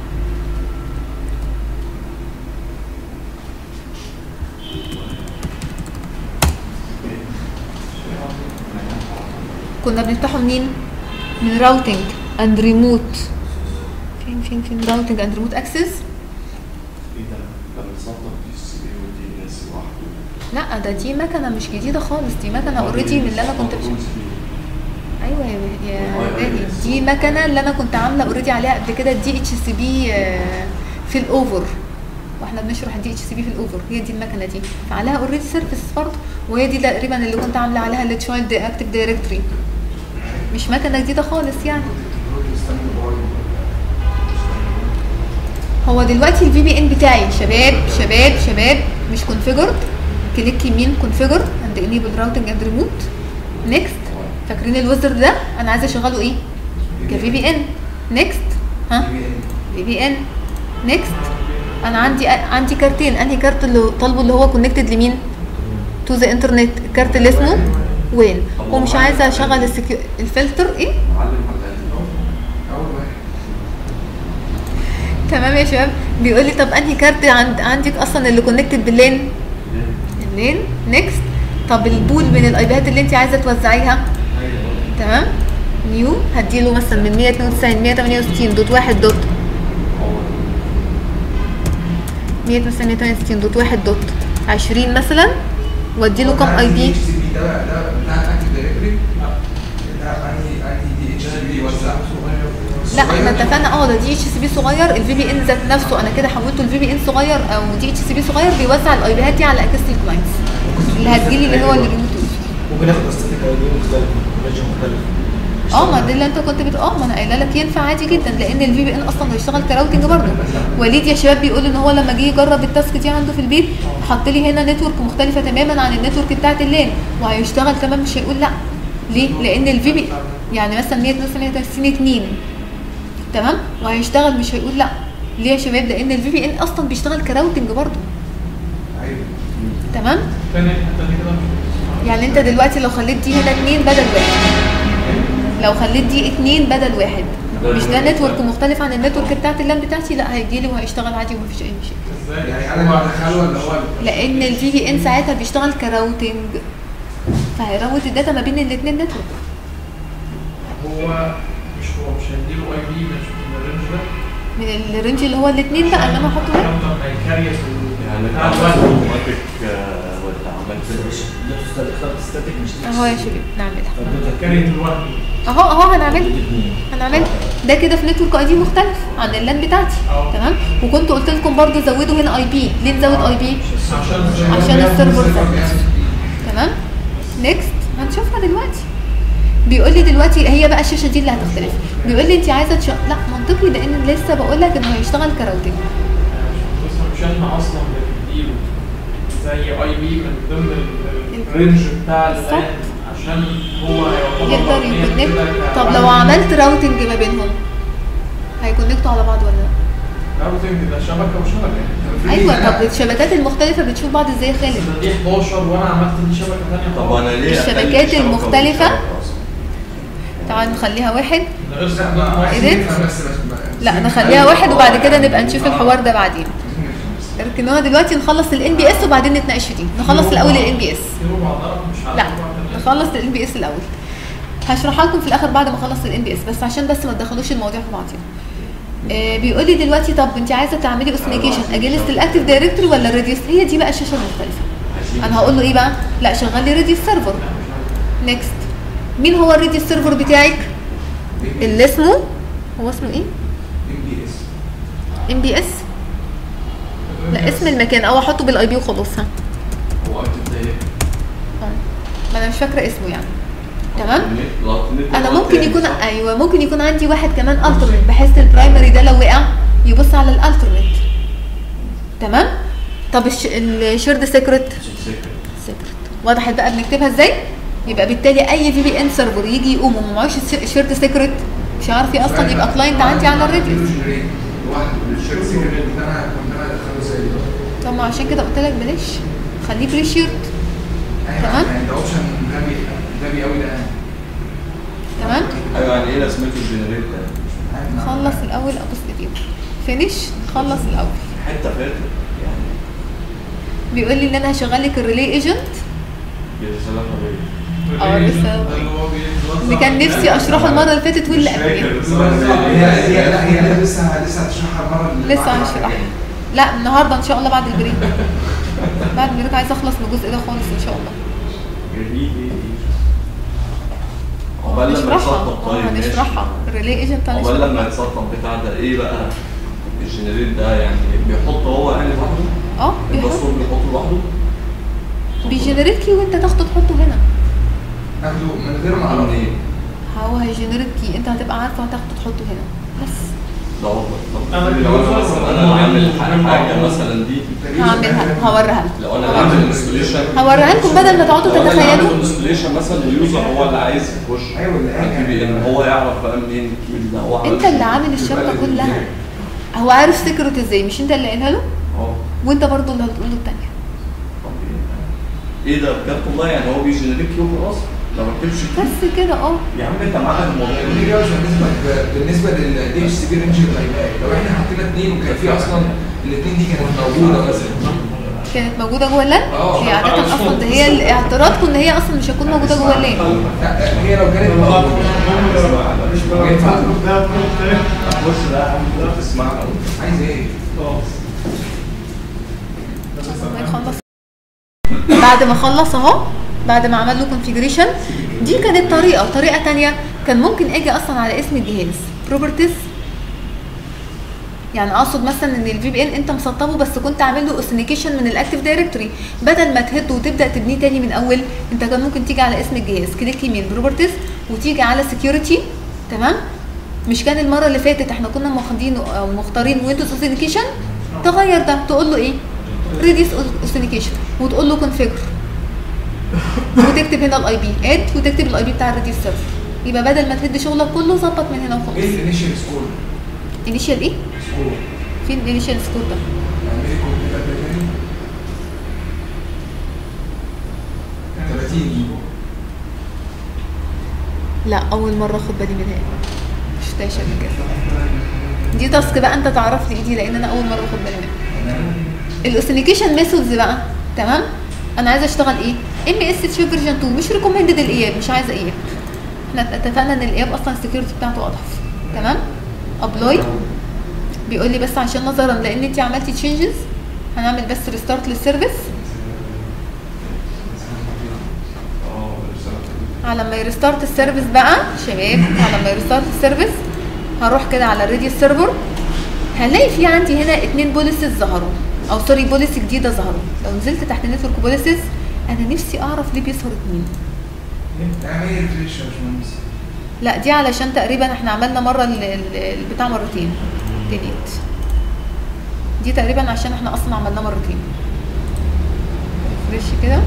كنا بنفتحه منين؟ من راوتنج اند ريموت. فين فين فين راوتنج اند ريموت اكسس. ايه ده؟ ده بنسطب دي السي بي ودي اس لوحده. لا ده دي مكنه مش جديده خالص، دي مكنه اوريدي من اللي انا كنت بش... ايوه يا يا بادي، دي مكنه اللي انا كنت عامله اوريدي عليها قبل كده الدي اتش سي بي في الاوفر، واحنا بنشرح الدي اتش سي بي في الاوفر، هي دي المكنه دي فعليها اوريدي سيرفيس برضه، وهي دي تقريبا اللي كنت عامله عليها التشايلد اكتيف دايركتوري، مش مكنه جديده خالص يعني. هو دلوقتي الفي بي ان بتاعي شباب شباب شباب مش كونفيجرد. كليك يمين كونفيجر اند انيبل راوتنج اند ريموت. نيكست. فاكرين الويزر ده انا عايزه اشغله ايه؟ كفي بي ان. نيكست. ها في بي ان. نيكست. انا عندي عندي كارتين، انهي كارت اللي طالبه اللي هو كونكتد لمين؟ تو ذا انترنت، الكارت اللي اسمه وين، ومش عايزه اشغل السكيو... الفلتر ايه؟ تمام يا شباب. بيقول لي طب انهي كارت عند عندك اصلا اللي كونكتد باللين؟ اللين. نيكست. طب البول من الايبيات اللي انت عايزه توزعيها؟ تمام. نيو. هديله مثلا من مية اتنين وتسعين مية تمانية وستين دوت واحد دوت مية اتنين وتسعين مية تمانية وستين دوت واحد دوت عشرين مثلا، واديله كام اي بي؟ ده ده بتاع الاكتيف دايركتوري. ده انهي انهي دي اتش سي بي وزع؟ لا احنا اتفقنا اه ده دي اتش سي بي صغير، الفي بي ان ذات نفسه انا كده حولته الفي بي ان صغير او دي اتش سي بي صغير بيوزع الاي بيات دي على اكس الكلاينتس اللي هتجيلي اللي هو الريموت. ممكن اخد استاتيك اي دي مختلف، ريجن مختلف. اه ما ده اللي انت كنت بت اه ما انا قايله لك ينفع عادي جدا لان الفي بي ان اصلا هيشتغل كراوتنج برضه. وليد يا شباب بيقول ان هو لما جه يجرب التاسك دي عنده في البيت حط لي هنا نتورك مختلفه تماما عن النتورك بتاعت اللين وهيشتغل تمام، مش هيقول لا. ليه؟ لان الفي بي يعني مثلا مية اتنين وتسعين اتنين تمام، وهيشتغل مش هيقول لا. ليه يا شباب؟ لان الفي بي ان اصلا بيشتغل كراوتنج برضه. ايوه تمام. تاني الحته دي كده مش يعني انت دلوقتي لو خليت دي هنا اتنين بدل واحد، لو خليت دي اتنين بدل واحد، مش ده نتورك مختلف عن النتورك بتاعت اللان بتاعتي؟ لا، هيجي لي وهيشتغل عادي ومفيش اي مشكله. ازاي؟ يعني انا بدخله ولا هو لان الفي بي ان ساعتها بيشتغل كراوتنج، فهيروت الداتا ما بين الاثنين نتورك. هو مش هو مش هيديله اي بي مش من الرينج ده؟ من الرينج اللي هو الاثنين بقى اللي انا هحطه هنا. لما هيكاري في يعني بتاع انت الوقت. اوتوماتيك ولا عملت لا تستخدم اخترت ستاتيك مش اهو يا شباب نعملها كاري الوقت. اهو اهو هنعملها هنعملها ده كده في نتورك اي دي مختلف عن اللان بتاعتي. اه. تمام. وكنت قلت لكم برضو زودوا هنا اي بي. ليه نزود اي بي؟ عشان عشان السيرفر ثابت. تمام. نيكست هنشوفها دلوقتي. بيقول لي دلوقتي هي بقى الشاشه دي اللي هتختلف. بيقول لي انت عايزه تش... لا منطقي، لان لسه بقول لك انه هيشتغل كراوتنج. مش احنا اصلا بنديله زي اي بي من ضمن الرينج بتاع اللان عشان هو هيعتبر يقدر مرمياً يكونكت. كده ك- طب لو عملت راوتنج ما بينهم هيكونكتوا على بعض ولا لا؟ راوتنج ده شبكه وشبكه. ايوه. طب الشبكات المختلفه بتشوف بعض ازاي يا خالد؟ بس دي حداشر وانا عملت دي شبكه ثانيه. طب انا ليه أخلي الشبكات الشبكة المختلفة؟ والشبكة أصلاً؟ تعال نخليها واحد. ارسم لا ما إيه ده؟ عايزين نفهم بس بس لا نخليها واحد وبعد كده نبقى نشوف الحوار ده بعدين. اركنوها دلوقتي نخلص الان بي اس وبعدين نتناقش في دي. نخلص الاول الان بي اس. في ربع ضرب مش عارف لا ربع تاني. نخلص الان بي اس الاول. هشرحها لكم في الاخر بعد ما اخلص الان بي اس، بس عشان بس ما تدخلوش المواضيع في بعضيها. آه بيقول لي دلوقتي طب انت عايزه تعملي اوثنيكيشن اجينست الاكتيف دايركتوري ولا الريديوس؟ هي دي بقى الشاشه المختلفه. انا هقول له ايه بقى؟ لا شغل لي ريديوس سيرفر. نيكست. مين هو الريديوس سيرفر بتاعك؟ اللي اسمه هو اسمه ايه؟ ام بي اس. ام بي اس. لا اسم المكان او احطه بالاي بي وخلاص. ها هو اكتب دايركت. اه. ما انا مش فاكره اسمه يعني. تمام. النت- لا، النت انا هو ممكن التاني، يكون صح؟ ايوه ممكن يكون عندي واحد كمان الترنت، بحيث البرايمري ده لو وقع يبص على الالترنت. تمام. طب الشيرد سيكريت سيكريت وضحت بقى بنكتبها ازاي؟ يبقى بالتالي اي في بي ان سيرفر يجي يقوم وما معهوش الشيرد سيكريت مش عارف ايه اصلا، يبقى كلاينت عندي على الريديوس. واحد الشيرت سيكريت كنت انا كنت انا ادخله زي طب ما عشان كده قلت لك بلاش خليه بري شيرد. تمام. يعني ده اوبشن غبي غبي قوي ده يعني. تمام. ايوه يعني ايه لازمته الجنريت ده؟ نخلص الاول ابص فيه فينيش. نخلص الاول. حته فاتت يعني بيقول لي ان انا هشغل لك الريلي ايجنت برسالة طبيعية. اه لسه اللي كان نفسي اشرحه المره اللي فاتت واللي قبلها. هي هي لا هي لسه لسه هتشرحها المره اللي لسه بعد هنشرحها. الجاية. لا النهارده ان شاء الله بعد البريك. بعد البريك عايزه اخلص من الجزء ده خالص ان شاء الله. جميل ايه عقبال لما هنشرحها. يتسطب. اه طيب ماشي. هنشرحها الريلي ايجنت عقبال لما هنشرحها. يتسطب بتاع ده ايه بقى الجنريت ده؟ يعني بيحط هو يعني لوحده؟ اه بيحط الباسورد بيحطه لوحده؟ بيجنريت كي وانت تاخده تحطه هنا. اخده من غير ما عامل اعرف. ايه؟ هو هيجنريت كي انت هتبقى عارفه هتاخده تحطه هنا بس. لا والله. طب أنا لو انا مثلا انا عامل حاجه مثلا دي، هعملها هوريها لك. لو انا عامل انستليشن هوريها لكم بدل ما تقعدوا لو انا عامل تتخيلوا. انستليشن مثلا واليوزر هو اللي عايز يخش ايوه اللي قاعد الكي بي ان، هو يعرف بقى منين الكي اللي هو عمل انت اللي عامل الشبكه كلها. هو عارف سيكريت ازاي؟ مش انت اللي قايلها له؟ اه. وانت برضه اللي هتقول له الثانيه. طب ايه؟ ايه ده بجد والله؟ يعني هو بيجنريت كيو خلاص لو ما كتبش كيو؟ بس كده اه. يا عم انت معاك الموضوع دي ده. جاوش بالنسبه بالنسبه للدي اتش سي بي رينج الايباد. لو احنا حطينا اثنين وكان في اصلا الاثنين دي كانت موجوده مثلا. كانت موجوده جوه اللان. اه. هي عاده اصلا ده هي اعتراضكم ان هي اصلا مش هتكون موجوده جوه اللان. لا هي لو كانت موجوده مش ينفع. بص ده يا عم تسمع عايز ايه؟ الله يخلص. بعد ما خلص اهو، بعد ما عمل له كونفيجريشن، دي كانت طريقه. طريقه ثانيه كان ممكن اجي اصلا على اسم الجهاز بروبرتيز. يعني اقصد مثلا ان الفي بي ان انت مسطبه بس كنت عامل له اوثنيكيشن من الاكتيف دايركتوري، بدل ما تهده وتبدا تبنيه تاني من اول، انت كان ممكن تيجي على اسم الجهاز كليك يمين بروبرتيز وتيجي على سكيورتي. تمام. مش كان المره اللي فاتت احنا كنا واخدينه او مختارين ويندوز اوثنيكيشن؟ تغير ده تقول له ايه؟ ريديوس اوثنيكيشن وتقول له كونفيجر وتكتب هنا الاي بي اد وتكتب الاي بي بتاع الريديوس سيرفر. يبقى بدل ما تهد شغلك كله ظبط من هنا وخلاص. ايه الانيشال سكور؟ انيشال ايه؟ سكور فين الانيشال سكور ده؟ اعملي كمبيوتر ده تاني ثلاثين. لا اول مره اخد بالي منها، مش شفتهاش قبل كده. دي تاسك بقى انت تعرف لي ايه دي، لان انا اول مره اخد بالي منها. الاوثنتيكيشن ميثودز بقى، تمام؟ انا عايزه اشتغل ايه؟ ام اس اتش فيرجن اتنين، مش ريكومندد الاياب، مش عايزه اياب. احنا اتفقنا ان الاياب اصلا السكيورتي بتاعته اضعف، تمام؟ ابلاي بيقول لي بس عشان نظرا لان انت عملتي تشينجز هنعمل بس ريستارت للسيرفيس. على ما يرستارت السيرفيس بقى شباب، على ما يرستارت السيرفيس هروح كده على الريديوس سيرفر، هلاقي في عندي هنا اتنين بوليسز ظهروا، او سوري بوليسي جديده ظهروا. لو نزلت تحت نتورك بوليسز انا نفسي اعرف ليه بيظهر اتنين. اعملي ريفريش يا باشمهندس. لا دي علشان تقريبا احنا عملنا مره ال- ال- البتاع مرتين ديليت. دي تقريبا عشان احنا اصلا عملناه مرتين. ريفريش كده،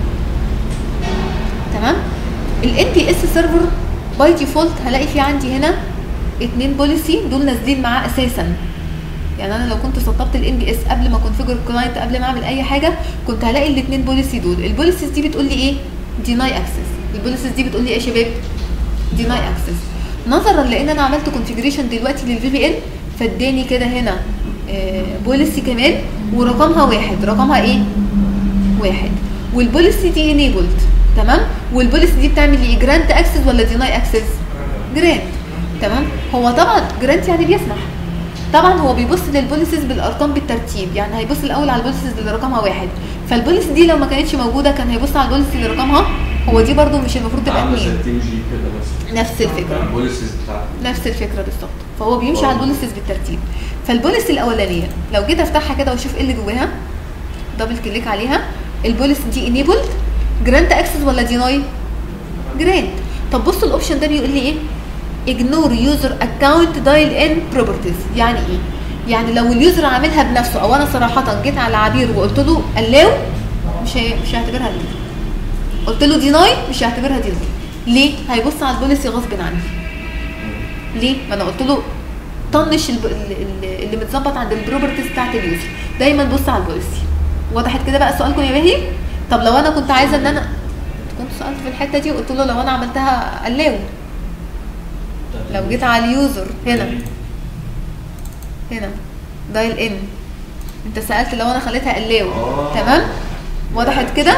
تمام؟ الان بي اس سيرفر باي ديفولت هلاقي في عندي هنا اتنين بوليسي دول نازلين معاه اساسا. يعني انا لو كنت سطبت الان بي اس قبل ما كونفيجر الكلاينت، قبل ما اعمل اي حاجه، كنت هلاقي الاثنين بوليسي دول. البوليسيز دي بتقول لي ايه؟ ديناي اكسس. البوليسيز دي بتقول لي ايه يا شباب؟ ديناي اكسس. نظرا لان انا عملت كونفيجريشن دلوقتي للفي بي ان، فاداني كده هنا بوليسي كمان ورقمها واحد. رقمها ايه؟ واحد. والبوليسي دي انيبلد، تمام؟ والبوليسي دي بتعمل ايه؟ جرانت اكسس ولا ديناي اكسس؟ جرانت، تمام؟ هو طبعا جرانت يعني بيسمح. طبعا هو بيبص للبوليسيز بالارقام بالترتيب، يعني هيبص الاول على البوليسيز اللي رقمها واحد، فالبوليسي دي لو ما كانتش موجوده كان هيبص على البوليسي اللي رقمها هو دي برده مش المفروض تبقى عامله اتنين. زي التيم جي كده مثلا، نفس الفكره، البوليسيز بتاعته نفس الفكره بالظبط. فهو بيمشي على البوليسيز بالترتيب. فالبوليسي الاولانيه لو جيت افتحها كده واشوف ايه اللي جواها، دبل كليك عليها، البوليسي دي انيبلد جرانت اكسس ولا ديناي؟ جرانت. طب بصوا الاوبشن ده بيقول لي ايه؟ ignore user account dial in properties. يعني ايه؟ يعني لو اليوزر عاملها بنفسه، او انا صراحه جيت على عبير وقلت له allow، مش هي مش هيعتبرها دي. قلت له ديناي مش هيعتبرها ديناي. ليه؟ هيبص على البوليسي غصب عني. ليه؟ ما انا قلت له طنش الب... اللي, اللي متظبط عند البروبرتيز بتاعت اليوزر، دايما بص على البوليسي. وضحت كده بقى سؤالكم يا باهي؟ طب لو انا كنت عايزه ان انا كنت سالت في الحته دي وقلت له لو انا عملتها allow، لو جيت على اليوزر هنا هنا دايل ان، انت سالت لو انا خليتها allow، تمام؟ وضحت كده؟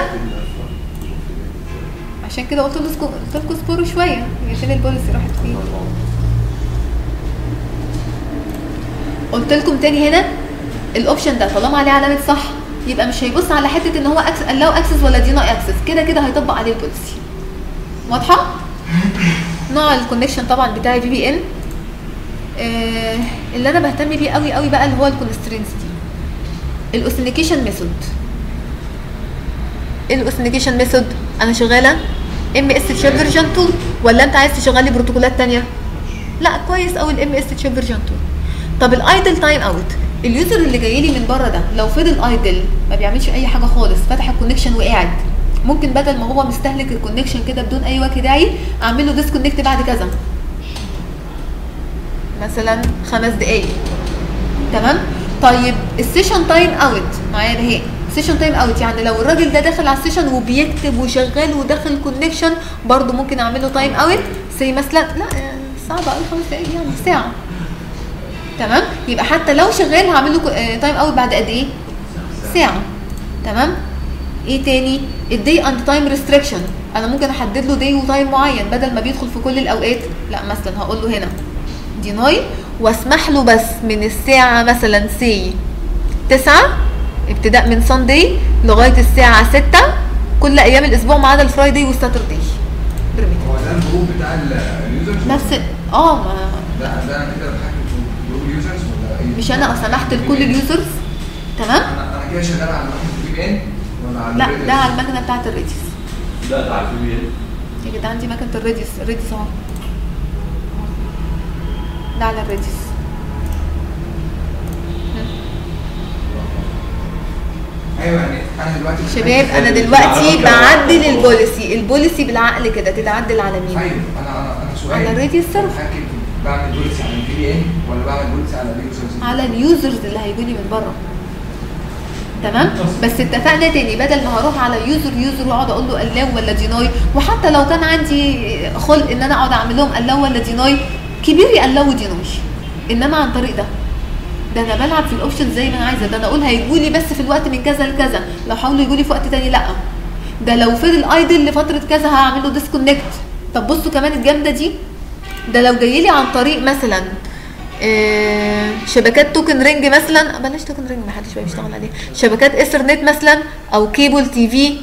عشان كده قلت له قلت لكم اصبروا شويه، هي فين البوليسي راحت فين؟ قلت لكم تاني هنا الاوبشن ده طالما عليه علامه صح يبقى مش هيبص على حته ان هو اكس allow اكسس ولا ديناي اكسس، كده كده هيطبق عليه البوليسي. واضحه؟ نوع الكونكشن طبعا بتاعي في بي ان. آه اللي انا بهتم بيه قوي قوي بقى اللي هو الكونسترينز دي. الاوثنتيكيشن ميثود. الاوثنتيكيشن ميثود انا شغاله ام اس اتش فيرجن اتنين، ولا انت عايز تشغل لي بروتوكولات ثانيه؟ لا كويس قوي الام اس اتش فيرجن اتنين. طب الايدل تايم اوت، اليوزر اللي جاي لي من بره ده لو فضل ايدل ما بيعملش اي حاجه خالص، فتح الكونكشن وقاعد، ممكن بدل ما هو مستهلك الكونكشن كده بدون اي وجه داعي اعمل له ديسكونكت بعد كذا مثلا خمس دقايق، تمام؟ طيب السيشن تايم اوت معايا ده اهي، سيشن تايم اوت يعني لو الراجل ده داخل على السيشن وبيكتب وشغال وداخل كونكشن برده ممكن اعمل له تايم اوت زي مثلا لا صعبه قوي خمس دقايق يعني ساعه، تمام؟ يبقى حتى لو شغال هعمل له تايم اوت بعد قد ايه؟ ساعه، تمام؟ ايه تاني؟ الدي اند تايم ريستريكشن، انا ممكن احدد له دي وتايم معين بدل ما بيدخل في كل الاوقات، لا مثلا هقول له هنا ديناي واسمح له بس من الساعه مثلا سي تسعة ابتداء من ساندي لغايه الساعه ستة كل ايام الاسبوع ما عدا الفرايداي والساترداي. هو ده الجروب بتاع اليوزرز؟ نفس اه ما ده ده انا كده بتحكم في جروب اليوزرز ولا ايه؟ مش انا سمحت لكل اليوزرز، تمام؟ انا انا كده شغال على مكنه الفي بي ان ولا على لا الريديوس؟ ده على المكنه بتاعت الريديوس. لا ده على الفي بي ان يا جدعان دي مكنه الريديوس، الريديوس اهو ده على الريديوس. ايوه يعني انا دلوقتي شباب انا دلوقتي بعدل البوليسي، البوليسي بالعقل كده تتعدل على مين؟ ايوه انا انا انا سؤالي على الريديوس سيرفر. بتحكم بعمل بوليسي على الفي بي ان ولا بعمل بوليسي على اليوزرز؟ على اليوزرز اللي هيجوني من بره. تمام؟ بس اتفقنا تاني بدل ما هروح على يوزر يوزر واقعد اقول له allow ولا deny، وحتى لو كان عندي خلق ان انا اقعد اعمل لهم allow ولا deny، كبيري allow وديناي. انما عن طريق ده ده انا بلعب في الاوبشن زي ما انا عايزه. ده انا اقول هيجوا لي بس في الوقت من كذا لكذا، لو حاولوا يجوا لي في وقت تاني لا. ده لو فضل ايدل لفتره كذا هعمل له ديسكونكت. طب بصوا كمان الجامده دي، ده لو جاي لي عن طريق مثلا آه شبكات توكن رينج مثلا، بلاش توكن رينج ما حدش بقى بيشتغل عليه، شبكات ايثرنت مثلا او كيبل تي في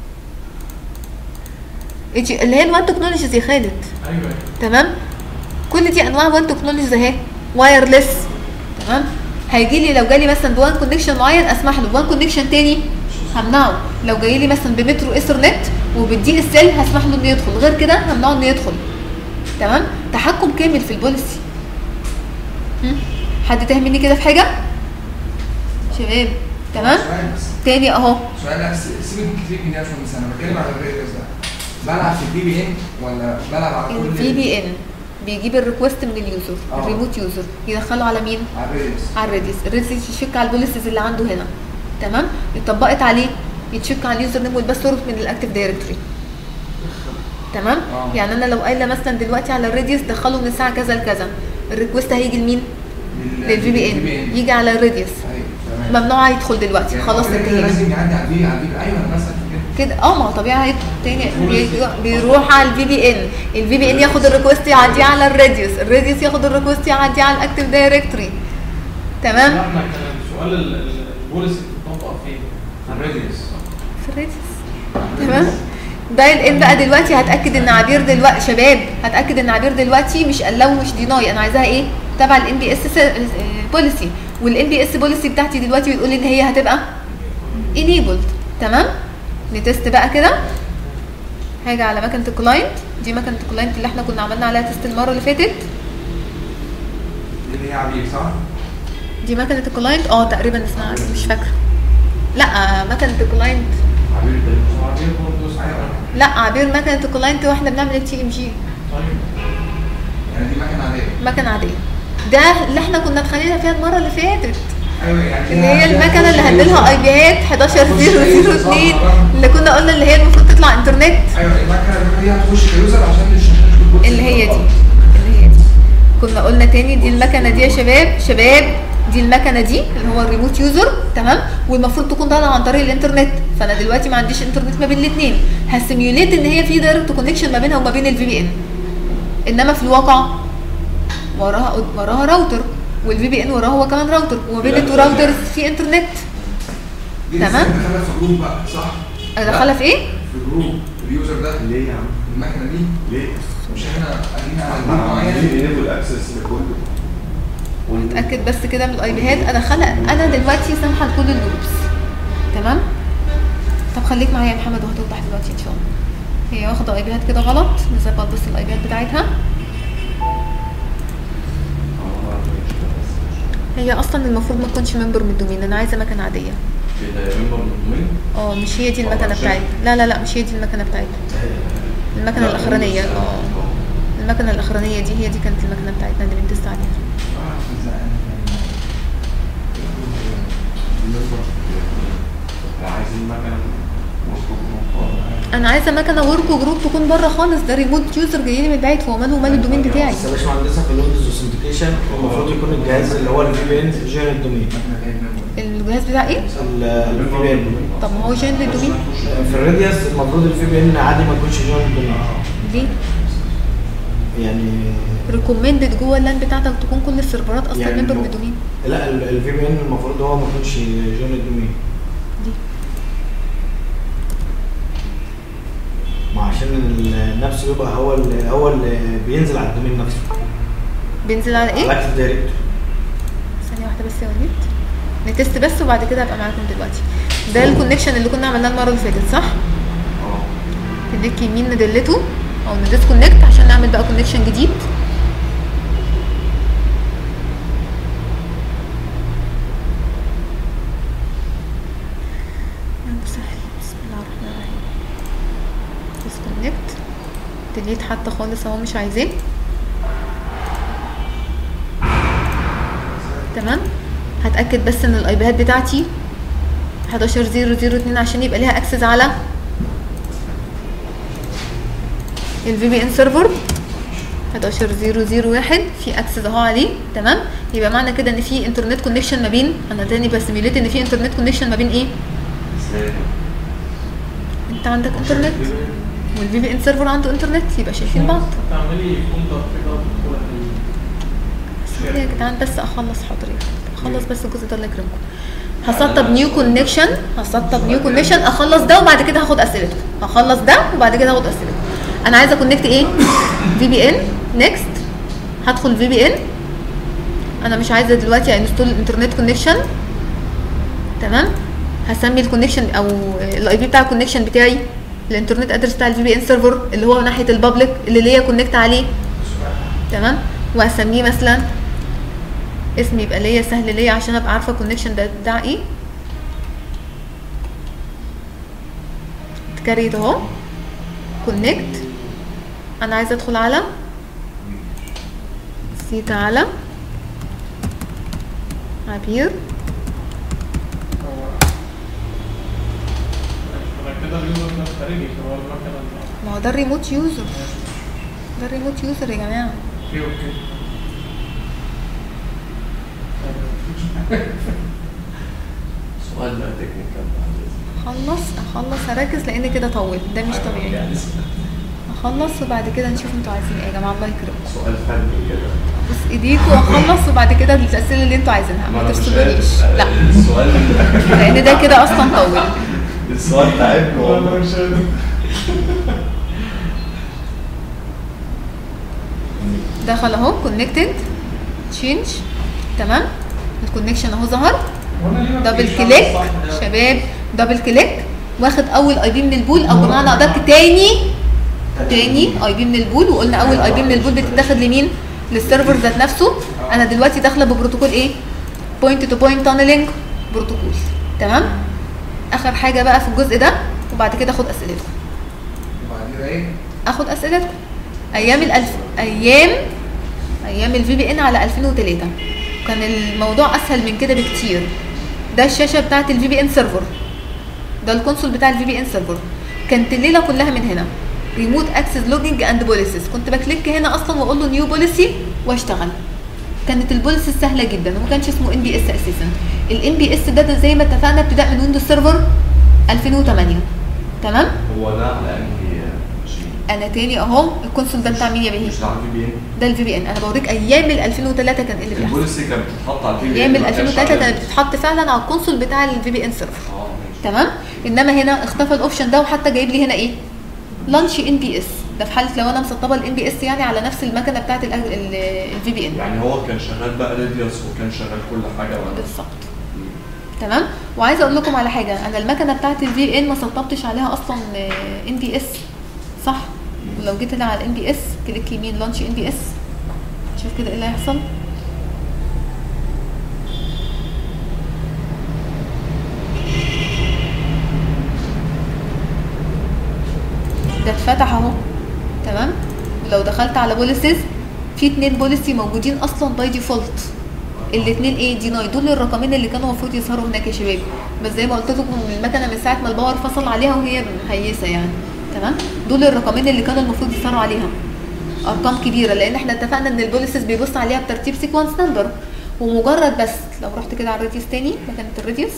اللي هي الوان تكنولوجيز يا خالد. ايوه تمام؟ كل دي انواع وان تكنولوجيز اهي، وايرلس. تمام؟ هيجي لي لو جالي مثلا بوان كونكشن معين اسمح له، بوان كونكشن تاني همنعه. لو جاي لي مثلا بمترو ايثرنت وبدي السيل هسمح له انه يدخل، غير كده همنعه انه يدخل. تمام؟ تحكم كامل في البوليسي. حد تاه مني كده في حاجه؟ شباب تمام؟ سؤال بس تاني اهو. سؤال لا سيبك كتير من ده عشان بس انا بتكلم على الريديوس ده. بلعب في البي بي ان ولا بلعب على كل الفي بي ان بيجيب الريكوست من اليوزر، آه. الريموت يوزر يدخله على مين؟ على الريديوس. على الريديوس. الريديوس يتشيك على البوليسيز اللي عنده هنا. تمام؟ اتطبقت عليه يتشيك على اليوزر نيم والباسورد من الاكتيف دايركتوري. تمام؟ آه. يعني انا لو قايله مثلا دلوقتي على الريديوس دخله من الساعه كذا لكذا، الريكوست هيجي لمين؟ للفي بي ان، يجي على الريديوس. ايوه تمام. ممنوع يدخل دلوقتي يعني خلاص هو كده انتهينا. لازم يعدي على الفي على الفي ايوه مثلا كده. كده اه ما هو طبيعي هيدخل تاني بي- بيروح على الفي بي ان، الفي بي ان ياخد الريكوست يعديه على الريديوس، الريديوس ياخد الريكوست يعديه على الاكتيف دايركتوري. تمام؟ احنا كان سؤال ال- ال- البوليسي بتطبق فين؟ على الريديوس. في الريديوس. تمام؟ دايل ان بقى دلوقتي هتاكد ان عبير دلوقتي شباب هتاكد ان عبير دلوقتي مش الاو مش ديناي، انا عايزاها ايه؟ تبع الان بي اس بوليسي، والان بي اس بوليسي بتاعتي دلوقتي بتقول ان هي هتبقى انيبلد. تمام؟ نتست بقى كده. حاجه على مكنه الكلاينت، دي مكنه الكلاينت اللي احنا كنا عملنا عليها تيست المره اللي فاتت. دي اللي هي عبير صح؟ دي مكنه الكلاينت اه تقريبا اسمها عبير، مش فاكره. لا مكنه الكلاينت عبير ده عبير برضه ايوه. لا عبير مكنه الكلاينت واحنا بنعمل التي ام جي. طيب يعني دي مكنه عاديه. مكنه عاديه. ده اللي احنا كنا اتخانقنا فيها المره اللي فاتت، ايوه يعني اللي هي المكنه اللي هنديلها اي بيات حداشر صفر صفر اتنين اللي كنا قلنا اللي هي المفروض تطلع انترنت. ايوه المكنه اللي هي هتخش كيوزر عشان الشاشات اللي هي دي اللي هي دي كنا قلنا تاني دي المكنه دي يا شباب شباب دي المكنه دي اللي هو الريموت يوزر. تمام؟ والمفروض تكون طالعه عن طريق الانترنت، فانا دلوقتي ما عنديش انترنت ما بين الاثنين، هسيميوليت ان هي في دايركت كونكشن ما بينها وما بين الفي بي ان، انما في الواقع وراها وراها راوتر، والفي بي ان وراها هو كمان راوتر، وما بين التو راوترز في انترنت. تمام؟ دخلها في جروب بقى صح؟ ادخلها في ايه؟ في جروب اليوزر ده ليه يا عم؟ المكنه دي ليه؟ مش احنا قاعدين على جروب احنا عاملين معين. انيبل اكسس لكله. اتاكد بس كده من الاي بيهات. ادخلها انا دلوقتي سامحه لكل الجروبس. تمام؟ طب خليك معايا يا محمد وهتوضح دلوقتي ان شاء الله. هي واخده اي بيهات كده غلط، نظبط بس الاي بيهات بتاعتها. هي اصلا المفروض ما تكونش ممبر من الدومين، انا عايزه مكنه عاديه. كده ممبر من الدومين؟ اه مش هي دي المكنه بتاعتنا، لا لا لا مش هي دي المكنه بتاعتنا، المكنه الاخرانيه. اه المكنه الاخرانيه دي هي دي كانت المكنه بتاعتنا اللي بنتست عليها. عايزين مكنه انا عايزه مكنه ورك وجروب تكون بره خالص، ده ريموت يوزر جاي لي من بعيد، فهو ماله ومال الدومين بتاعي. بس يا باشمهندسه في الويندوز اوثنتيكيشن المفروض يكون الجهاز اللي هو الفي بي ان جوين الدومين. الجهاز بتاع ايه؟ الفي بي ان طب ما هو جاي للدومين في الراديوس المفروض الفي بي ان عادي ما يكونش جوين الدومين. ليه؟ يعني ريكومندد جوه اللان بتاعتك تكون كل السيرفرات اصلا يعني ممبر الم- من الدومين. لا الفي بي ان المفروض هو ما يكونش جوين الدومين. دي ما عشان ال- نفسه يبقى هو اللي هو اللي بينزل على الدومين نفسه. بينزل على ايه؟ على اكتف دايركتور. ثانيه واحده بس يا وليد نتست بس وبعد كده هبقى معاكم دلوقتي. ده الكونكشن اللي كنا عملناه المره اللي فاتت صح؟ اه كليك يمين ندلته او نديسكونكت عشان نعمل بقى كونكشن جديد. بسم الله الرحمن الرحيم. ديسكونكت ديليت حتى خالص اهو مش عايزاه. تمام. هتاكد بس ان الاي بيات بتاعتي حداشر صفر صفر اتنين عشان يبقى ليها اكسس على الفي بي ان سيرفر حداشر صفر صفر واحد في اكسس اهو عليه. تمام. يبقى معنى كده ان في انترنت كونكشن ما بين، انا تاني بسيميوليت ان في انترنت كونكشن ما بين ايه؟ ازاي؟ انت عندك انترنت والفي بي ان سيرفر عنده انترنت، يبقى شايفين بعض. تعملي فولدر كده وتدخل بس يا جدعان بس اخلص حاضر يا اخلص بس الجزء ده الله يكرمكم. هسطب نيو كونكشن هسطب نيو كونكشن اخلص ده وبعد كده هاخد اسئلتكم. هخلص ده وبعد كده هاخد اسئلتكم. انا عايزه كونكت ايه؟ في بي ان نيكست. هدخل في بي ان. انا مش عايزه دلوقتي انستول انترنت كونكشن. تمام. هسمي الكونكشن او الاي بي بتاع الكونكشن بتاعي الانترنت ادرس بتاع الفي بي ان سيرفر اللي هو ناحيه البابليك اللي ليا كونكت عليه. تمام. وهسميه مثلا اسم يبقى ليا سهل ليا عشان ابقى عارفه الكونكشن ده بتاع ايه. اتكريت اهو كونكت. انا عايزه ادخل على سيتا على عبير. كده اليوزر ده خارجي هو المكنه. ما هو ده الريموت يوزر. ده الريموت يوزر يا جماعه. اوكي اوكي. سؤال بقى تكنيكال. اخلص اخلص هركز لان كده طول، ده مش طبيعي. اخلص وبعد كده نشوف انتوا عايزين ايه يا جماعه. الله يكرمكم. سؤال فني كده. بص ايديكوا واخلص وبعد كده الاسئله اللي انتوا عايزينها ما تفصلونيش. لا السؤال لان ده كده اصلا طول. السؤال تعبني والله. مش قادر. دخل اهو كونكتد تشينج. تمام. الكونكشن اهو ظهر. دبل كليك شباب دبل كليك واخد اول اي بي من البول او بمعنى ادق تاني تاني اي بي من البول. وقلنا اول اي بي من البول بتتاخد لمين؟ للسيرفر ذات نفسه. انا دلوقتي داخله ببروتوكول ايه؟ بوينت تو بوينت تانلينج بروتوكول. تمام. اخر حاجه بقى في الجزء ده وبعد كده اخد اسئلتكم. وبعدين ايه؟ اخد اسئلتكم. ايام الالف ايام ايام الفي بي ان على ألفين وتلاتة كان الموضوع اسهل من كده بكتير. ده الشاشه بتاعه الفي بي ان سيرفر. ده الكونسول بتاع الفي بي ان سيرفر. كانت الليله كلها من هنا ريموت اكسس لوجينج اند بوليسز. كنت بكليك هنا اصلا واقول له نيو بوليسي واشتغل. كانت البوليسي سهله جدا وما كانش اسمه ام بي اس اساسا. الام بي اس ده, ده زي ما اتفقنا ابتداء من ويندوز سيرفر ألفين وتمانية. تمام. هو ده على انهي ماشين؟ انا تاني اهو الكونسول ده بتاع مين يا بهي؟ مش على الفي بي ان. ده الفي بي ان. انا بوريك ايام ال ألفين وتلاتة كان ايه اللي بيحصل. البوليسي كانت بتتحط على الفي بي ان. ايام ال ألفين وتلاتة كانت بتتحط فعلا على الكونسول بتاع الفي بي ان سيرفر. اه ماشي. تمام. انما هنا اختفى الاوبشن ده وحتى جايب لي هنا ايه؟ لانش ان بي اس. ده في حاله لو انا مسطبه الان بي اس يعني على نفس المكنه بتاعت الفي بي ان. يعني هو كان شغال بقى راديوس وكان شغال كل حاجه ولا؟ بالظبط. تمام. وعايزه اقول لكم على حاجه. انا المكنه بتاعت الفي ان ما سطبتش عليها اصلا ان بي اس صح. ولو جيت هنا على الان بي اس كليك يمين لانش ان بي اس شوف كده ايه اللي هيحصل. ده اتفتح اهو. تمام. ولو دخلت على بوليسز في اتنين بوليسي موجودين اصلا باي ديفولت. الاثنين ايه؟ ديناي. دول الرقمين اللي كانوا المفروض يظهروا هناك يا شباب. بس زي ما قلت لكم المكنه من ساعه ما الباور فصل عليها وهي مهيسه يعني. تمام. دول الرقمين اللي كانوا المفروض يظهروا عليها. ارقام كبيره لان احنا اتفقنا ان البوليسز بيبص عليها بترتيب سيكونس نمبر. ومجرد بس لو رحت كده على الراديوس تاني مكانه الراديوس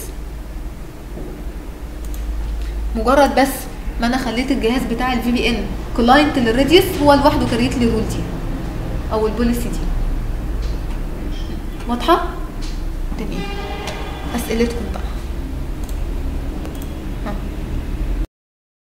مجرد بس ما انا خليت الجهاز بتاع الفي بي ان كلاينت للراديوس هو لوحده كريت لي الرول دي او البوليسي دي. واضحه؟ تمام. اسئلتكم بقى.